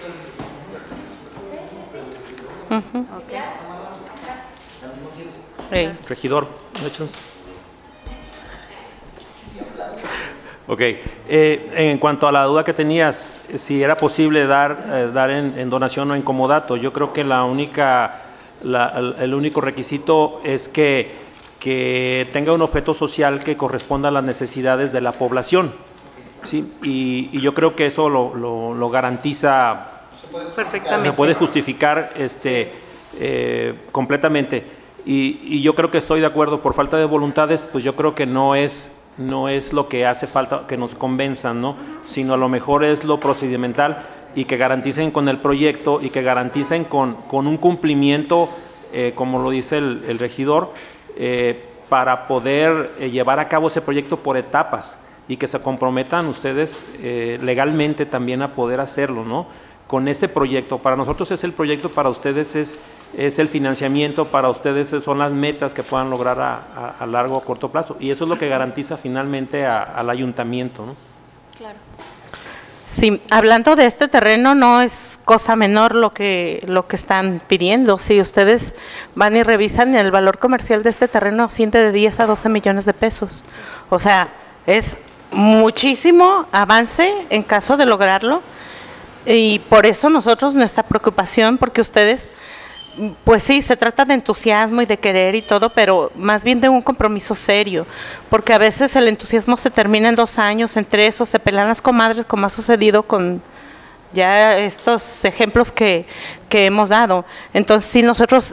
Regidor, ok, en cuanto a la duda que tenías, si era posible dar en donación o en comodato, yo creo que el único requisito es que tenga un objeto social que corresponda a las necesidades de la población, ¿sí? Y yo creo que eso lo garantiza, Perfectamente. se puede justificar completamente. Y yo creo que estoy de acuerdo, por falta de voluntades, pues yo creo que no es lo que hace falta que nos convenzan, ¿no? Sino a lo mejor es lo procedimental y que garanticen con el proyecto y que garanticen con un cumplimiento, como lo dice el regidor, para poder llevar a cabo ese proyecto por etapas y que se comprometan ustedes legalmente también a poder hacerlo, ¿no? Con ese proyecto. Para nosotros es el proyecto, para ustedes es el financiamiento, para ustedes son las metas que puedan lograr a largo o corto plazo. Y eso es lo que garantiza finalmente al ayuntamiento, ¿no? Claro. Sí, hablando de este terreno, no es cosa menor lo que están pidiendo. Si ustedes van y revisan, el valor comercial de este terreno asciende de 10 a 12 millones de pesos. O sea, es muchísimo avance en caso de lograrlo. Y por eso nuestra preocupación, porque ustedes, pues sí, se trata de entusiasmo y de querer y todo, pero más bien de un compromiso serio, porque a veces el entusiasmo se termina en 2 años, en 3, o se pelean las comadres, como ha sucedido con ya estos ejemplos que hemos dado. Entonces, sí, nosotros,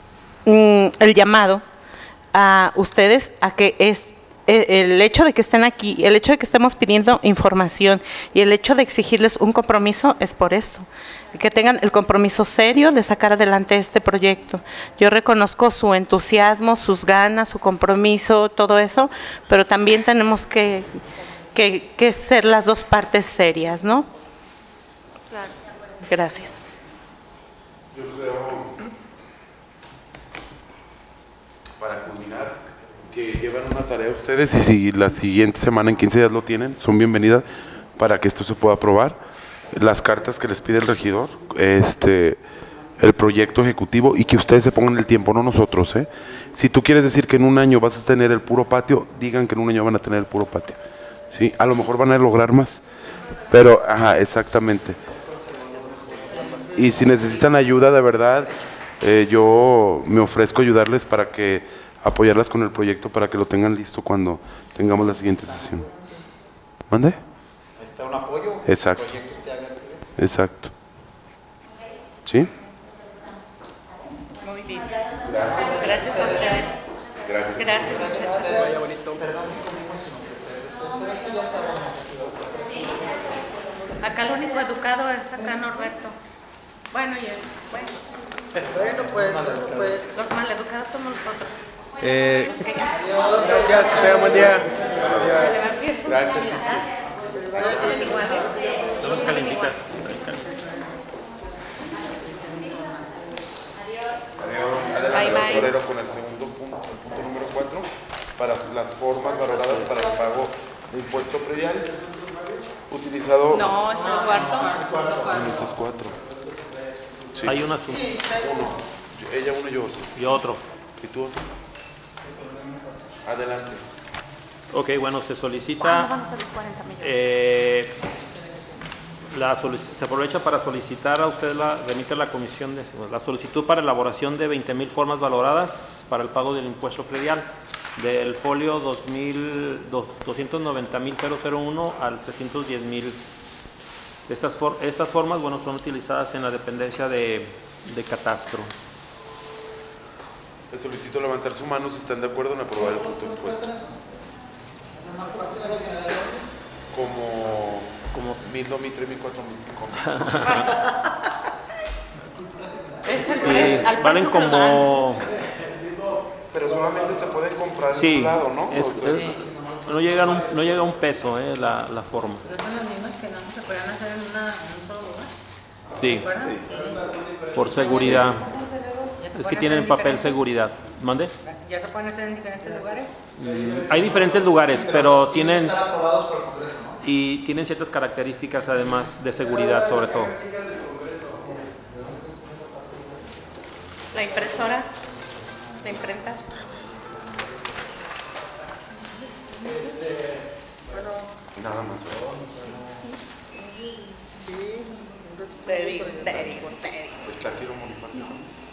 el llamado a ustedes a que el hecho de que estén aquí, el hecho de que estemos pidiendo información y el hecho de exigirles un compromiso es por esto, que tengan el compromiso serio de sacar adelante este proyecto. Yo reconozco su entusiasmo, sus ganas, su compromiso, todo eso, pero también tenemos que ser las dos partes serias, ¿no? Claro. Gracias. Yo creo, para culminar, que llevan una tarea ustedes y si la siguiente semana, en 15 días lo tienen, son bienvenidas para que esto se pueda aprobar. Las cartas que les pide el regidor, el proyecto ejecutivo y que ustedes se pongan el tiempo, no nosotros, ¿eh? Si tú quieres decir que en un año vas a tener el puro patio, digan que en un año van a tener el puro patio, ¿sí? A lo mejor van a lograr más, pero, ajá, exactamente. Y si necesitan ayuda de verdad, yo me ofrezco ayudarles para que apoyarlas con el proyecto para que lo tengan listo cuando tengamos la siguiente sesión. ¿Mande? sea un apoyo. Exacto. Que el proyecto esté abierto. Exacto. ¿Sí? Muy bien. Gracias a ustedes. Gracias. Gracias, muchachos. Vaya bonito. Acá el único educado es acá Norberto. Bueno, y bueno, Bueno, pues, los maleducados somos nosotros. Gracias, que tengan buen día. Gracias. Estamos calentitas. Adiós. Adelante, Bye, bye. Sorero, con el segundo punto, el punto número 4, para las formas valoradas para el pago de impuesto predial, utilizado No, es el cuarto. en estos 4. Sí. Hay un asunto. Ella uno y yo otro. Y otro. ¿Y tú otro? Adelante. Ok, bueno, se solicita... ¿Cuándo van a ser los 40 millones? Se aprovecha para solicitar a usted, remite a la comisión, la solicitud para elaboración de 20,000 formas valoradas para el pago del impuesto predial, del folio 290,001 al 310,000. Estas formas, bueno, son utilizadas en la dependencia de catastro. Les solicito levantar su mano si están de acuerdo en aprobar el punto expuesto. Como 1,000, 2,000, 3,000, 4,000. Sí, valen como... Pero solamente se puede comprar Sí, en un lado, ¿no? no llega a un peso la forma. Pero son las mismas que no se podían hacer en un solo lugar. Sí, ¿Te acuerdas? Sí. por seguridad. Ya se Es que pueden tienen hacer en papel diferentes- seguridad. ¿Mande? ¿Ya se pueden hacer en diferentes lugares? Hay diferentes lugares, pero tienen ciertas características además de seguridad sobre todo. La impresora, la imprenta. Nada más. Te digo. Está aquí lo Bonifacio.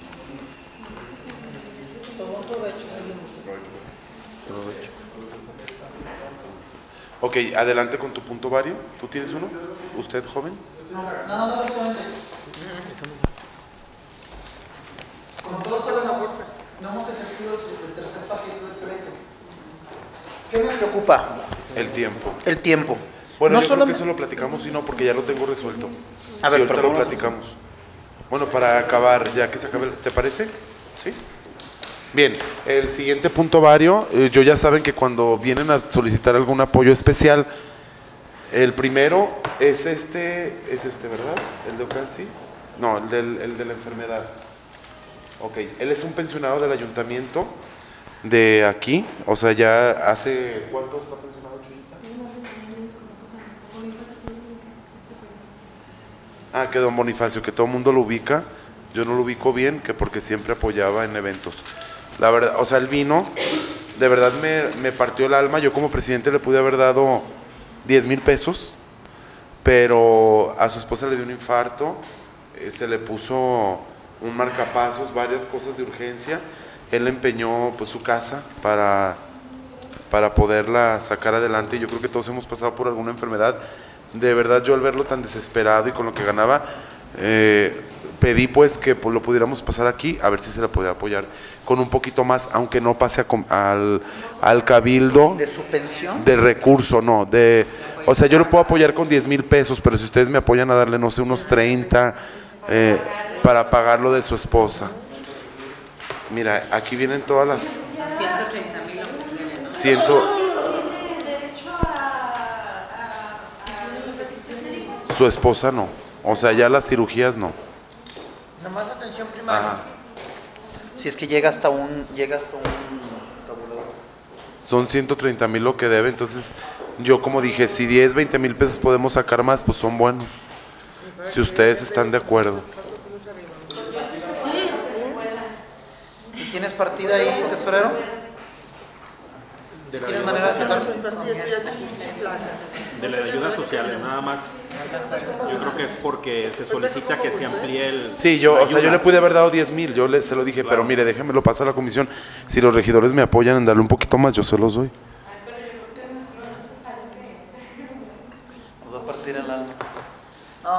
Ok, adelante con tu punto vario. ¿Tú tienes uno? ¿Usted, joven? No, como todos sabemos, no hemos ejercido el tercer paquete del crédito. ¿Qué me preocupa? El tiempo. El tiempo. Bueno, no yo solo creo que eso lo platicamos y no, porque ya lo tengo resuelto. A Sí, ver, ahorita pero lo vamos a- platicamos. Bueno, para acabar, ya que se acabe, ¿te parece? ¿Sí? Bien, el siguiente punto vario, yo ya saben que cuando vienen a solicitar algún apoyo especial, el primero es este, ¿verdad? ¿El de Ocalzi? No, el de la enfermedad. Ok, él es un pensionado del ayuntamiento de aquí, o sea, ya hace, ¿cuánto está pensionado, Chuyita? Ah, que don Bonifacio, que todo el mundo lo ubica, yo no lo ubico bien, que porque siempre apoyaba en eventos. La verdad, o sea, él vino, de verdad me partió el alma, yo como presidente le pude haber dado 10,000 pesos, pero a su esposa le dio un infarto, se le puso un marcapasos, varias cosas de urgencia, él empeñó pues su casa para poderla sacar adelante, y yo creo que todos hemos pasado por alguna enfermedad. De verdad, yo al verlo tan desesperado y con lo que ganaba, pedí pues que pues, lo pudiéramos pasar aquí, a ver si se le podía apoyar con un poquito más, aunque no pase al cabildo ¿De su pensión? de recurso, no, o sea, yo lo puedo apoyar con 10,000 pesos, pero si ustedes me apoyan a darle, no sé, unos 30 para pagar lo de su esposa. Mira, aquí vienen todas las 130,000 lo que tienen, ¿no? 100. Su esposa no, o sea, ya las cirugías no. nomás atención primaria. Ajá. Si es que llega hasta un Son 130,000 lo que debe, entonces yo como dije, si 10, 20,000 pesos podemos sacar más, pues son buenos. Si ustedes están de acuerdo. ¿Y tienes partida ahí, tesorero? ¿Tienes manera de sacar? De la ayuda social, nada más. Yo creo que es porque se solicita que se amplíe el... Sí, o sea, yo le pude haber dado 10,000, se lo dije, pero mire, déjenmelo pasar a la comisión. Si los regidores me apoyan en darle un poquito más, yo se los doy. Nos va a partir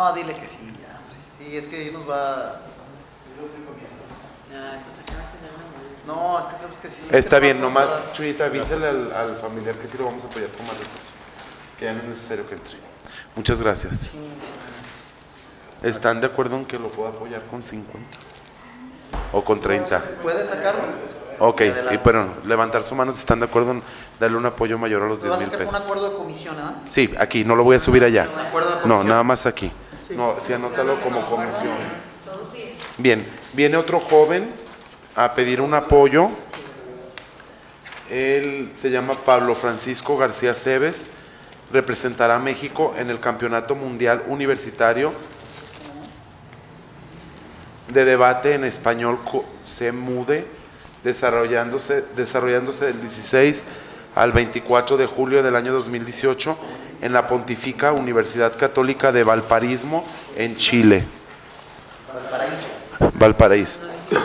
No, dile que sí, ya. Sí, es que ahí nos va... No, es que sabes que sí. Está se bien, pasa, nomás, o sea, Chuyita, avísale al familiar que sí lo vamos a apoyar con más recursos. Que ya no es necesario que entre. Muchas gracias. ¿Están de acuerdo en que lo pueda apoyar con 50? ¿O con 30? ¿Puedes sacarlo? Ok, Adelante. pero levantar su mano si están de acuerdo en darle un apoyo mayor a los ¿Lo vas a 10,000 sacar con un pesos. acuerdo de comisión, ah? Sí, aquí, no lo voy a subir allá. ¿Un acuerdo de No, comisión? nada más aquí. No, sí, anótalo como comisión. Bien, viene otro joven a pedir un apoyo. Él se llama Pablo Francisco García Cebes. Representará a México en el Campeonato Mundial Universitario de Debate en Español CEMUDE, desarrollándose del 16 al 24 de julio del año 2018 en la Pontificia Universidad Católica de Valparaíso, en Chile. Valparaíso.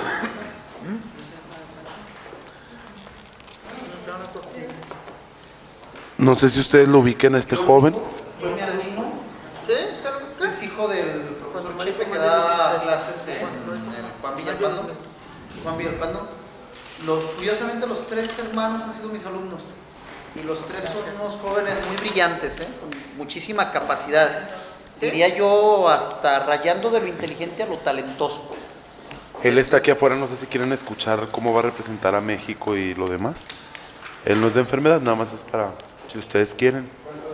No sé si ustedes lo ubiquen a este joven. Fue mi alumno. ¿Sí? ¿Está lo Es hijo del profesor Chepe que da clases en el Juan Villalpando. Juan Villalpando. Curiosamente los tres hermanos han sido mis alumnos. Y los tres son unos jóvenes muy brillantes, con muchísima capacidad. Diría yo hasta rayando de lo inteligente a lo talentoso. Él está aquí afuera, no sé si quieren escuchar cómo va a representar a México y lo demás. Él no es de enfermedad, nada más es para, si ustedes quieren.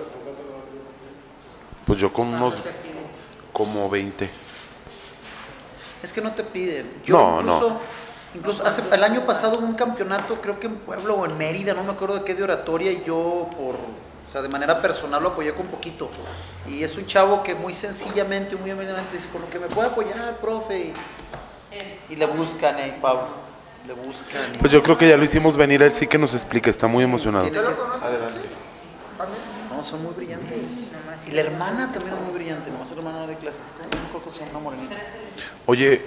Pues yo con unos, como 20. Es que no te piden. Incluso el año pasado hubo un campeonato, creo que en Puebla o en Mérida, no me acuerdo de qué, de oratoria, y yo de manera personal lo apoyé con poquito. Y es un chavo que muy sencillamente, muy humildemente dice, con lo que me puede apoyar, profe. Y le buscan, Pablo. Le buscan. Pues yo creo que ya lo hicimos venir, él sí que nos explica, está muy emocionado. Adelante. No, son muy brillantes. Y la hermana también es muy brillante, nomás la hermana de clases. No creo que sea una morenita. Oye,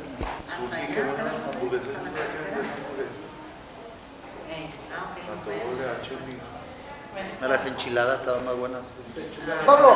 las enchiladas estaban más buenas. Pablo.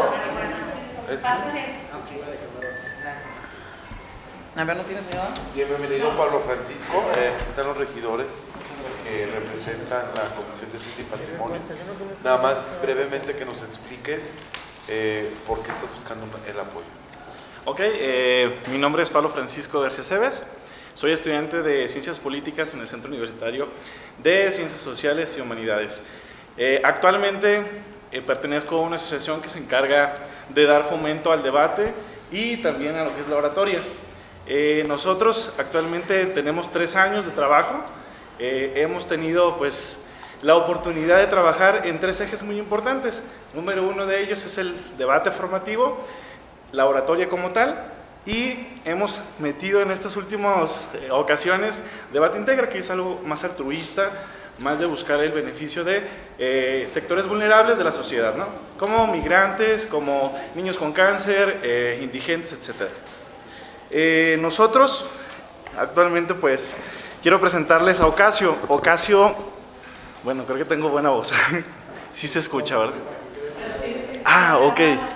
A ver, ¿no tienes nada? Bienvenido Pablo Francisco, aquí están los regidores que representan la Comisión de Ciencia y Patrimonio. Nada más brevemente que nos expliques por qué estás buscando el apoyo. Ok, mi nombre es Pablo Francisco García Cebes, soy estudiante de Ciencias Políticas en el Centro Universitario de Ciencias Sociales y Humanidades. Actualmente pertenezco a una asociación que se encarga de dar fomento al debate y también a lo que es la oratoria. Nosotros actualmente tenemos 3 años de trabajo, hemos tenido pues la oportunidad de trabajar en 3 ejes muy importantes. Número 1 de ellos es el debate formativo, la oratoria como tal, y hemos metido en estas últimas ocasiones debate íntegra, que es algo más altruista, más de buscar el beneficio de sectores vulnerables de la sociedad, ¿no? Como migrantes, como niños con cáncer, indigentes, etc. Nosotros actualmente pues quiero presentarles a Ocasio. Ocasio, bueno, creo que tengo buena voz. Sí se escucha, ¿verdad? Ah, ok.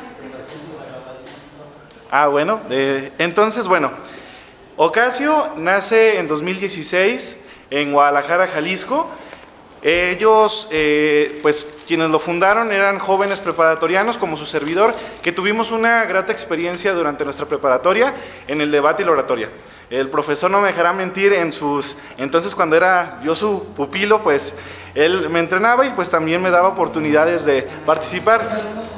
Bueno, entonces, bueno, Ocasio nace en 2016 en Guadalajara, Jalisco. Ellos, pues quienes lo fundaron eran jóvenes preparatorianos como su servidor, que tuvimos una grata experiencia durante nuestra preparatoria en el debate y la oratoria. El profesor no me dejará mentir, entonces cuando era yo su pupilo, pues él me entrenaba y pues también me daba oportunidades de participar.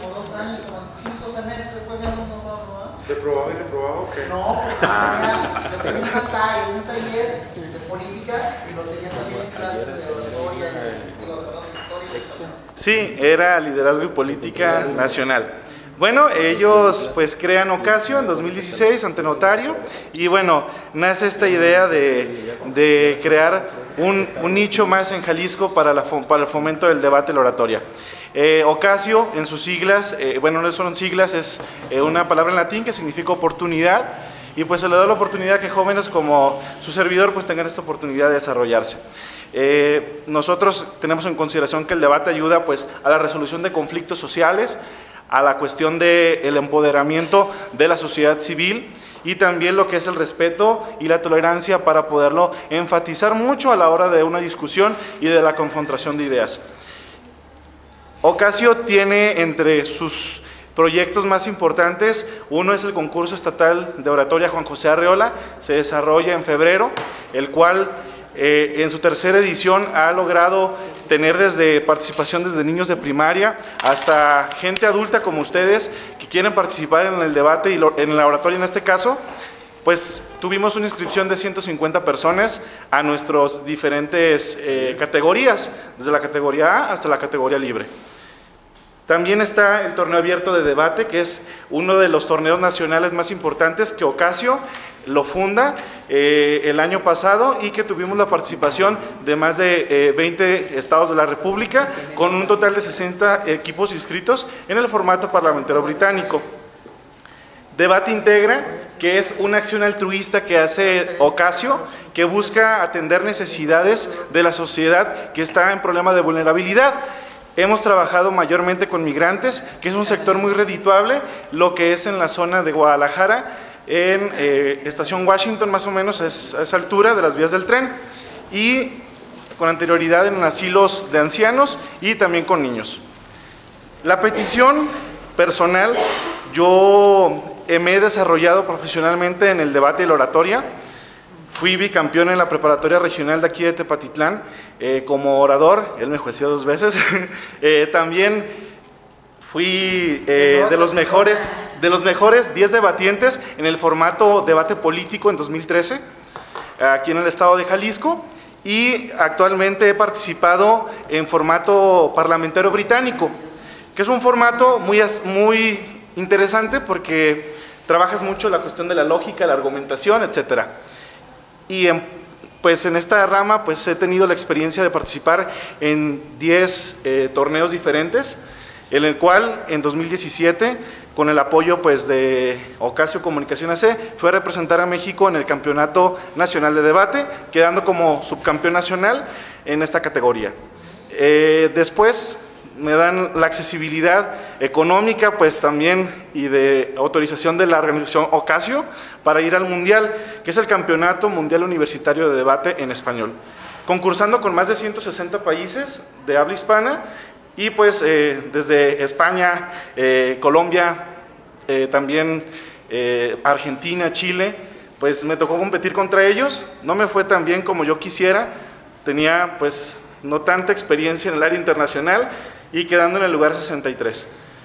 ¿Reprobaba y reprobaba o qué? No, yo tenía un taller de política y lo tenía también en clases de oratoria y historia. Sí, era liderazgo y política nacional. Bueno, ellos pues crean Ocasio en 2016 ante notario y bueno, nace esta idea de crear un nicho más en Jalisco para el fomento del debate y la oratoria. Ocasio, en sus siglas, bueno, no son siglas, es una palabra en latín que significa oportunidad, y pues se le da la oportunidad que jóvenes como su servidor pues tengan esta oportunidad de desarrollarse. Nosotros tenemos en consideración que el debate ayuda pues a la resolución de conflictos sociales, a la cuestión del empoderamiento de la sociedad civil y también lo que es el respeto y la tolerancia para poderlo enfatizar mucho a la hora de una discusión y de la confrontación de ideas. Ocasio tiene entre sus proyectos más importantes, uno es el concurso estatal de oratoria Juan José Arreola, se desarrolla en febrero, el cual en su tercera edición ha logrado tener desde participación desde niños de primaria hasta gente adulta como ustedes que quieren participar en el debate y en la oratoria en este caso. Pues tuvimos una inscripción de 150 personas a nuestras diferentes categorías, desde la categoría A hasta la categoría libre. También está el torneo abierto de debate, que es uno de los torneos nacionales más importantes que Ocasio lo funda el año pasado y que tuvimos la participación de más de 20 estados de la República con un total de 60 equipos inscritos en el formato parlamentario británico. Debate Integra, que es una acción altruista que hace Ocasio, que busca atender necesidades de la sociedad que está en problema de vulnerabilidad. Hemos trabajado mayormente con migrantes, que es un sector muy redituable, lo que es en la zona de Guadalajara, en Estación Washington, más o menos a esa altura de las vías del tren, y con anterioridad en asilos de ancianos y también con niños. La petición personal, yo me he desarrollado profesionalmente en el debate y la oratoria. Fui bicampeón en la preparatoria regional de aquí de Tepatitlán como orador, él me jueció 2 veces. También fui de los mejores 10 debatientes en el formato debate político en 2013, aquí en el estado de Jalisco, y actualmente he participado en formato parlamentario británico, que es un formato muy interesante porque trabajas mucho la cuestión de la lógica, la argumentación, etcétera. Y pues en esta rama pues he tenido la experiencia de participar en 10 torneos diferentes, en el cual en 2017 con el apoyo pues de Ocasio Comunicación AC fue a representar a México en el Campeonato Nacional de Debate, quedando como subcampeón nacional en esta categoría. Después me dan la accesibilidad económica pues también y de autorización de la organización Ocasio para ir al Mundial, que es el Campeonato Mundial Universitario de Debate en Español, concursando con más de 160 países de habla hispana y pues desde España, Colombia, también Argentina, Chile, pues me tocó competir contra ellos, no me fue tan bien como yo quisiera, tenía pues no tanta experiencia en el área internacional y quedando en el lugar 63.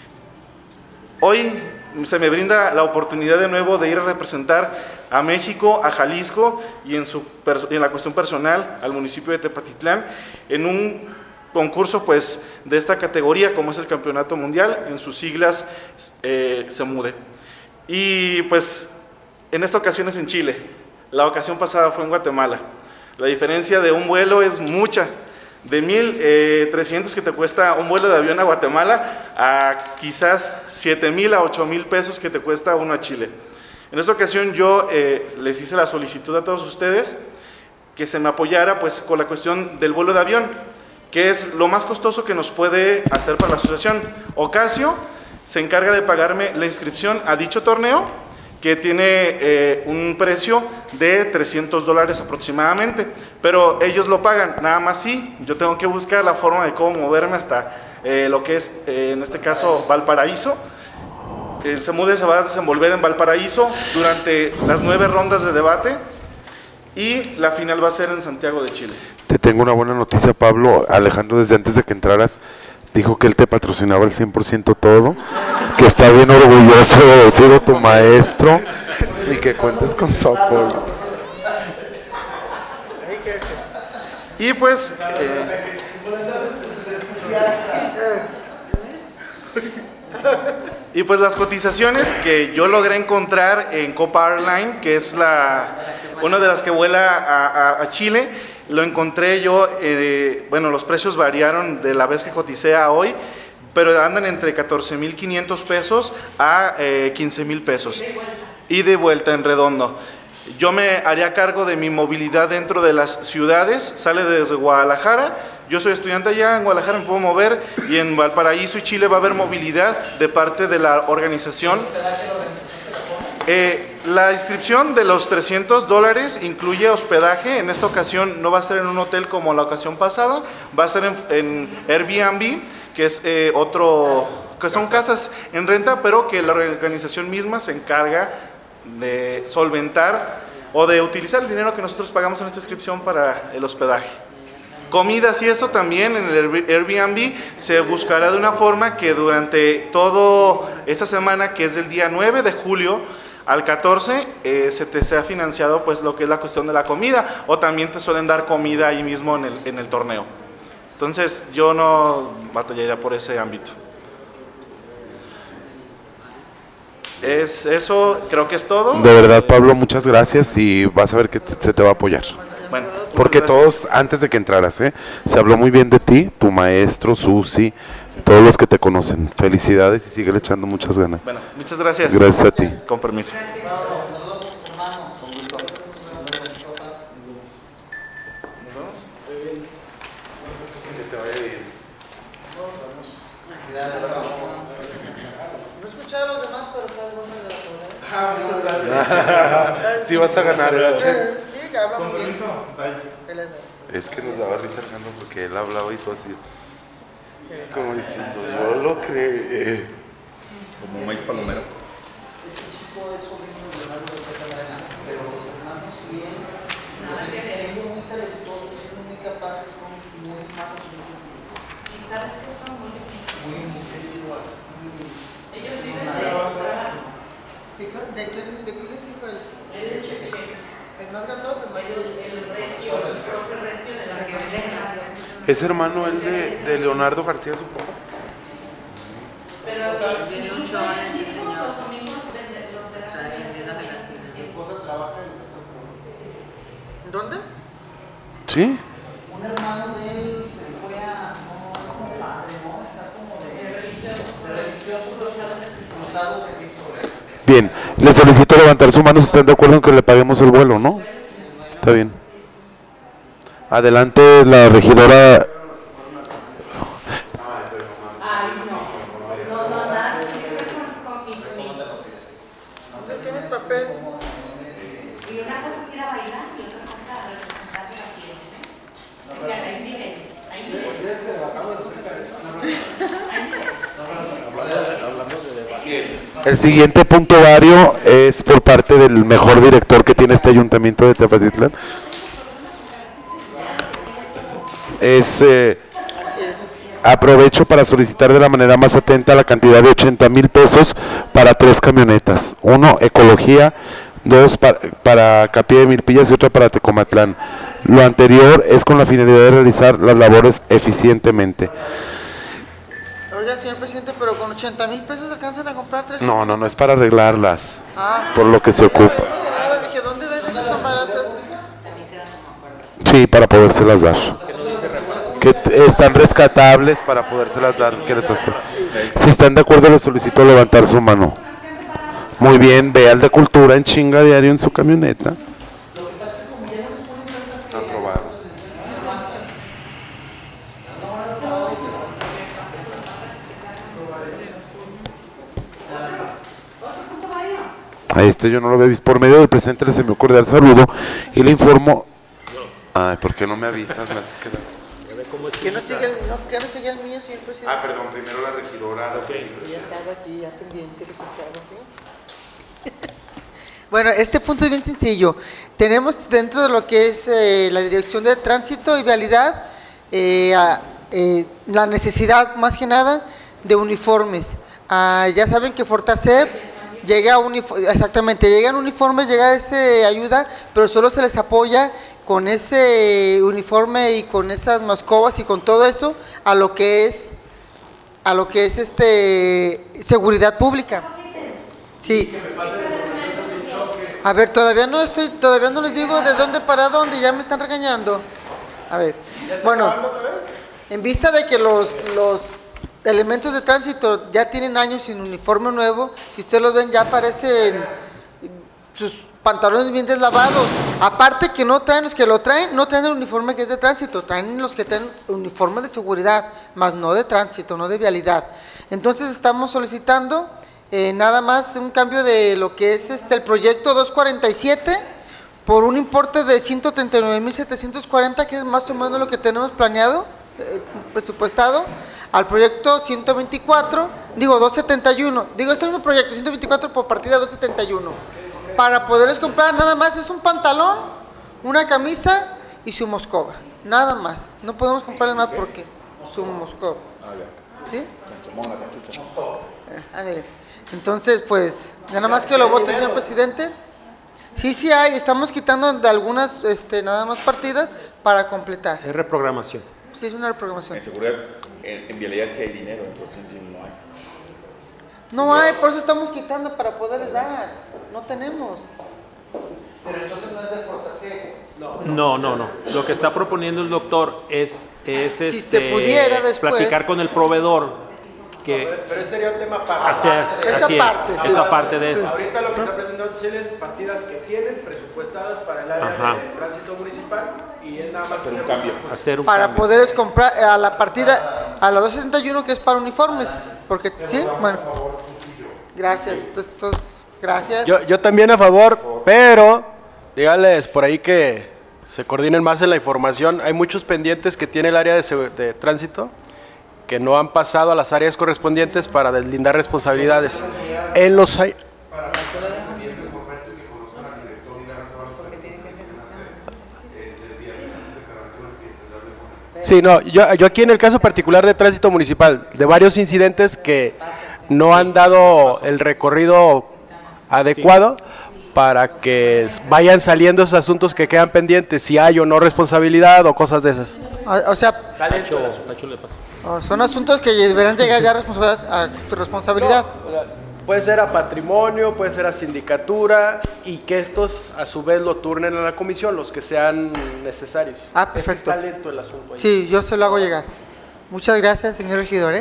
Hoy se me brinda la oportunidad de nuevo de ir a representar a México, a Jalisco y en la cuestión personal al municipio de Tepatitlán en un concurso pues de esta categoría como es el Campeonato Mundial, en sus siglas CEMUDE. Y pues en esta ocasión es en Chile, la ocasión pasada fue en Guatemala. La diferencia de un vuelo es mucha. De 1,300 que te cuesta un vuelo de avión a Guatemala a quizás 7,000 a 8,000 pesos que te cuesta uno a Chile. En esta ocasión yo les hice la solicitud a todos ustedes que se me apoyara pues con la cuestión del vuelo de avión, que es lo más costoso que nos puede hacer para la asociación. Ocasio se encarga de pagarme la inscripción a dicho torneo, que tiene un precio de $300 aproximadamente, pero ellos lo pagan, nada más sí, yo tengo que buscar la forma de cómo moverme hasta lo que es, en este caso, Valparaíso. El CEMUDE se va a desenvolver en Valparaíso durante las 9 rondas de debate y la final va a ser en Santiago de Chile. Te tengo una buena noticia, Pablo. Alejandro, desde antes de que entraras, dijo que él te patrocinaba al 100% todo, que está bien orgulloso de haber sido tu maestro y que cuentes con su apoyo. Y pues las cotizaciones que yo logré encontrar en Copa Airline, que es una de las que vuela a Chile, lo encontré yo, bueno, los precios variaron de la vez que coticé a hoy, pero andan entre 14,500 pesos a 15,000 pesos. Y de vuelta en redondo. Yo me haría cargo de mi movilidad dentro de las ciudades, sale desde Guadalajara, Yo soy estudiante allá, en Guadalajara me puedo mover, y en Valparaíso y Chile va a haber movilidad de parte de la organización. La inscripción de los $300 incluye hospedaje. En esta ocasión no va a ser en un hotel como la ocasión pasada, va a ser en Airbnb, que es que son casas en renta, pero que la organización misma se encarga de solventar o de utilizar el dinero que nosotros pagamos en esta inscripción para el hospedaje. Comidas y eso también en el Airbnb se buscará de una forma que durante toda esa semana, que es del día 9 de julio al 14, se te sea financiado pues lo que es la cuestión de la comida, o también te suelen dar comida ahí mismo en el torneo. Entonces yo no batallaría por ese ámbito. Eso creo que es todo. De verdad, Pablo, muchas gracias, y vas a ver que se te va a apoyar. Bueno, porque todos, antes de que entraras, se habló muy bien de ti, tu maestro, Susi, todos los que te conocen. Felicidades y síguele echando muchas ganas. Bueno, muchas gracias. Gracias a ti. Con permiso. No escuchaba a los demás, pero fue el nombre de la muchas gracias. Sí vas a ganar, ¿verdad, Che? Sí, que habla muy bien. Es que nos daba risa Alejandro porque él hablaba y todo así, como diciendo, yo lo creé. Como maíz palomero. Este chico es sobrino de Leonardo de Catalana, pero los hermanos siguen siendo muy talentosos, siendo muy capaces, son muy malos. Y sabes que son muy difíciles. Ellos viven ¿De qué les dijo él? el cheque. ¿El más grandote? El recio, el propio recio de la que venden en la tienda. ¿Es hermano él de Leonardo García, supongo? Pero bien luchón ese señor. los domingos venden los Mi esposa trabaja en ¿Dónde? Sí. Un hermano de él se fue a, no como padre, ¿no? Está como de religiosos cruzados de Cristo Rey. Bien, le solicito levantar su mano si están de acuerdo en que le paguemos el vuelo, ¿no? Está bien. Adelante, la regidora. ¿Usted tiene el papel? Y una cosa es ir a bailar y otra cosa representar la fiesta. Ya, ahí miren, ahí miren. El siguiente punto, Vario, es por parte del mejor director que tiene este ayuntamiento de Tepatitlán. Aprovecho para solicitar de la manera más atenta la cantidad de 80,000 pesos para 3 camionetas. 1, ecología, 2 para Capilla de Milpillas y otra para Tecomatlán. Lo anterior es con la finalidad de realizar las labores eficientemente. Oiga, señor presidente, pero con 80,000 pesos alcanzan a comprar 3. No es para arreglarlas, Ah. por lo que se ocupa. Dije, ¿dónde deben de tomar? Sí, para podérselas dar. Que están rescatables para podérselas dar. ¿Qué les hace? Si están de acuerdo, les solicito levantar su mano. Muy bien, ve al de Cultura en chinga diario en su camioneta. Aprobado. A este yo no lo había visto. Por medio del presente les envío un cordial saludo y le informo. Ay, ¿por qué no me avisas? Me haces quedar. ¿Que no sigue el mío, señor presidente? Ah, perdón, primero la regidora. Ya estaba aquí, ya pendiente de que estaba aquí. Bueno, este punto es bien sencillo. Tenemos dentro de lo que es la Dirección de Tránsito y Vialidad la necesidad, más que nada, de uniformes. Ya saben que Fortasep llegan uniformes, llega esa ayuda, pero solo se les apoya con ese uniforme y con esas mascobas y con todo eso a lo que es seguridad pública. Sí. A ver, todavía no les digo de dónde para dónde, ya me están regañando. A ver. Bueno, en vista de que los elementos de tránsito ya tienen años sin uniforme nuevo, si ustedes los ven ya aparecen pantalones bien deslavados. Aparte que no traen, los que lo traen, no traen el uniforme que es de tránsito, traen los que traen uniforme de seguridad, más no de tránsito, no de vialidad. Entonces estamos solicitando nada más un cambio de lo que es el proyecto 247 por un importe de 139,740, que es más o menos lo que tenemos planeado, presupuestado, al proyecto 271, este es un proyecto 124 por partida 271, para poderles comprar nada más es un pantalón, una camisa y su moscova, nada más, no podemos comprarles más porque su moscova, ¿sí? Mire. Entonces, pues, nada más que lo vote, señor presidente. Sí hay, estamos quitando de algunas, nada más partidas para completar. Es reprogramación. Sí, es una reprogramación. En seguridad, en vialidad sí hay dinero, entonces sí no hay. No hay, por eso estamos quitando para poderles dar. No tenemos. Pero entonces no es de Fortaseg. No. Lo que está proponiendo el doctor es si se pudiera después platicar con el proveedor. Pero ese sería un tema aparte. Esa parte de eso. Ahorita lo que está presentando Chile es partidas que tienen presupuestadas para el área de tránsito municipal y es nada más hacer un cambio. Para poderles comprar a la partida, a la 271 que es para uniformes. Porque, sí, bueno. Gracias. Entonces, gracias. Yo también a favor, pero dígales por ahí que se coordinen más en la información. Hay muchos pendientes que tiene el área de tránsito que no han pasado a las áreas correspondientes para deslindar responsabilidades. En los hay... Sí, no, yo aquí en el caso particular de tránsito municipal, de varios incidentes que no han dado el recorrido adecuado para que vayan saliendo esos asuntos que quedan pendientes, si hay o no responsabilidad o cosas de esas. O sea, son asuntos que deberán llegar ya a tu responsabilidad. No, puede ser a patrimonio, puede ser a sindicatura y que estos a su vez lo turnen a la comisión, los que sean necesarios. Perfecto. Está lento el asunto ahí. Sí, yo se lo hago llegar. Muchas gracias, señor regidor.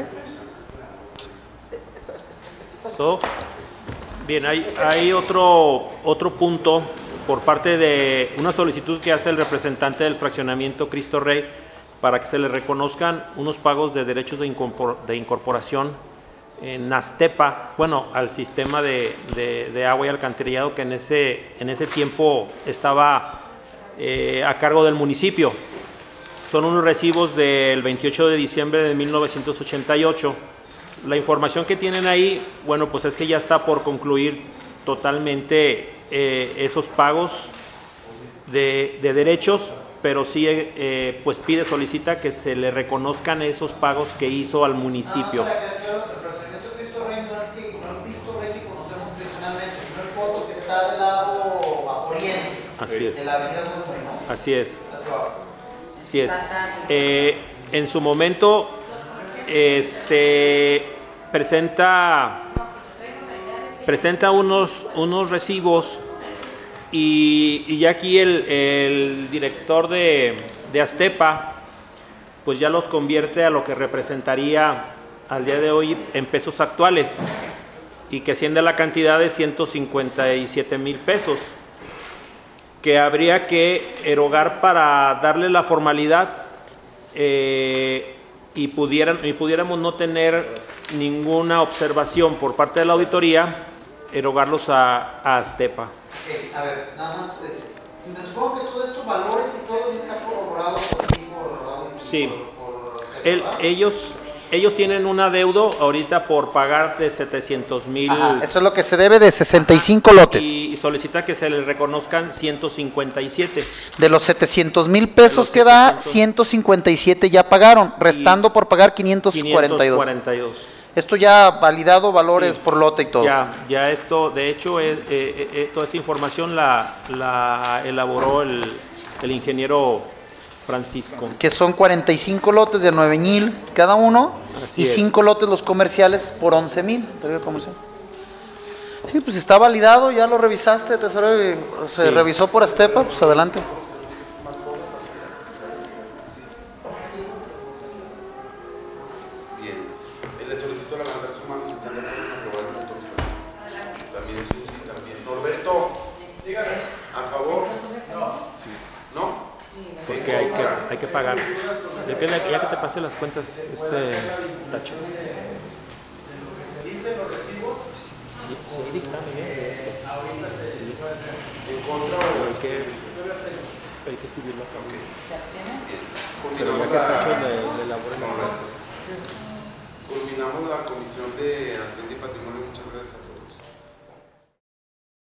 Bien, hay otro punto por parte de una solicitud que hace el representante del fraccionamiento Cristo Rey para que se le reconozcan unos pagos de derechos de incorporación en Astepa, al sistema de agua y alcantarillado que en ese tiempo estaba a cargo del municipio. Son unos recibos del 28 de diciembre de 1988. La información que tienen ahí, pues es que ya está por concluir totalmente esos pagos de derechos, pero sí solicita que se le reconozcan esos pagos que hizo al municipio. Así es. Así es. Así es. En su momento presenta unos recibos y ya aquí el director de Astepa pues ya los convierte a lo que representaría al día de hoy en pesos actuales y que asciende a la cantidad de 157,000 pesos que habría que erogar para darle la formalidad y pudiéramos no tener ninguna observación por parte de la auditoría, erogarlos a Astepa. A ver, nada más, me supongo que todo esto, valores y todo ya está corroborado contigo. Sí, ellos tienen un adeudo ahorita por pagar de 700,000. Eso es lo que se debe de 65 lotes. Y solicita que se les reconozcan 157. De los 700,000 pesos que da, 157 ya pagaron, restando por pagar 542. Esto ya validado valores por lote y todo. Ya esto, de hecho, toda esta información la elaboró el ingeniero Francisco. Que son 45 lotes de 9,000 cada uno. Así y 5 lotes los comerciales por 11,000. Sí, pues está validado, ya lo revisaste, tesorero, se revisó por Astepa, pues adelante. Bien, le solicito levantar su mano si están de acuerdo con aprobar el doctor. También Susi, también Norberto. Dígame. porque hay que pagar. Ya que te pase las cuentas, Tacho. Dicen los recibos. Sí, hay dictamen de esto. En contra o hay que subirlo acá. Pero ya Culminamos que Tacho le elabore la Culminamos la comisión de Hacienda y Patrimonio. Muchas gracias a todos.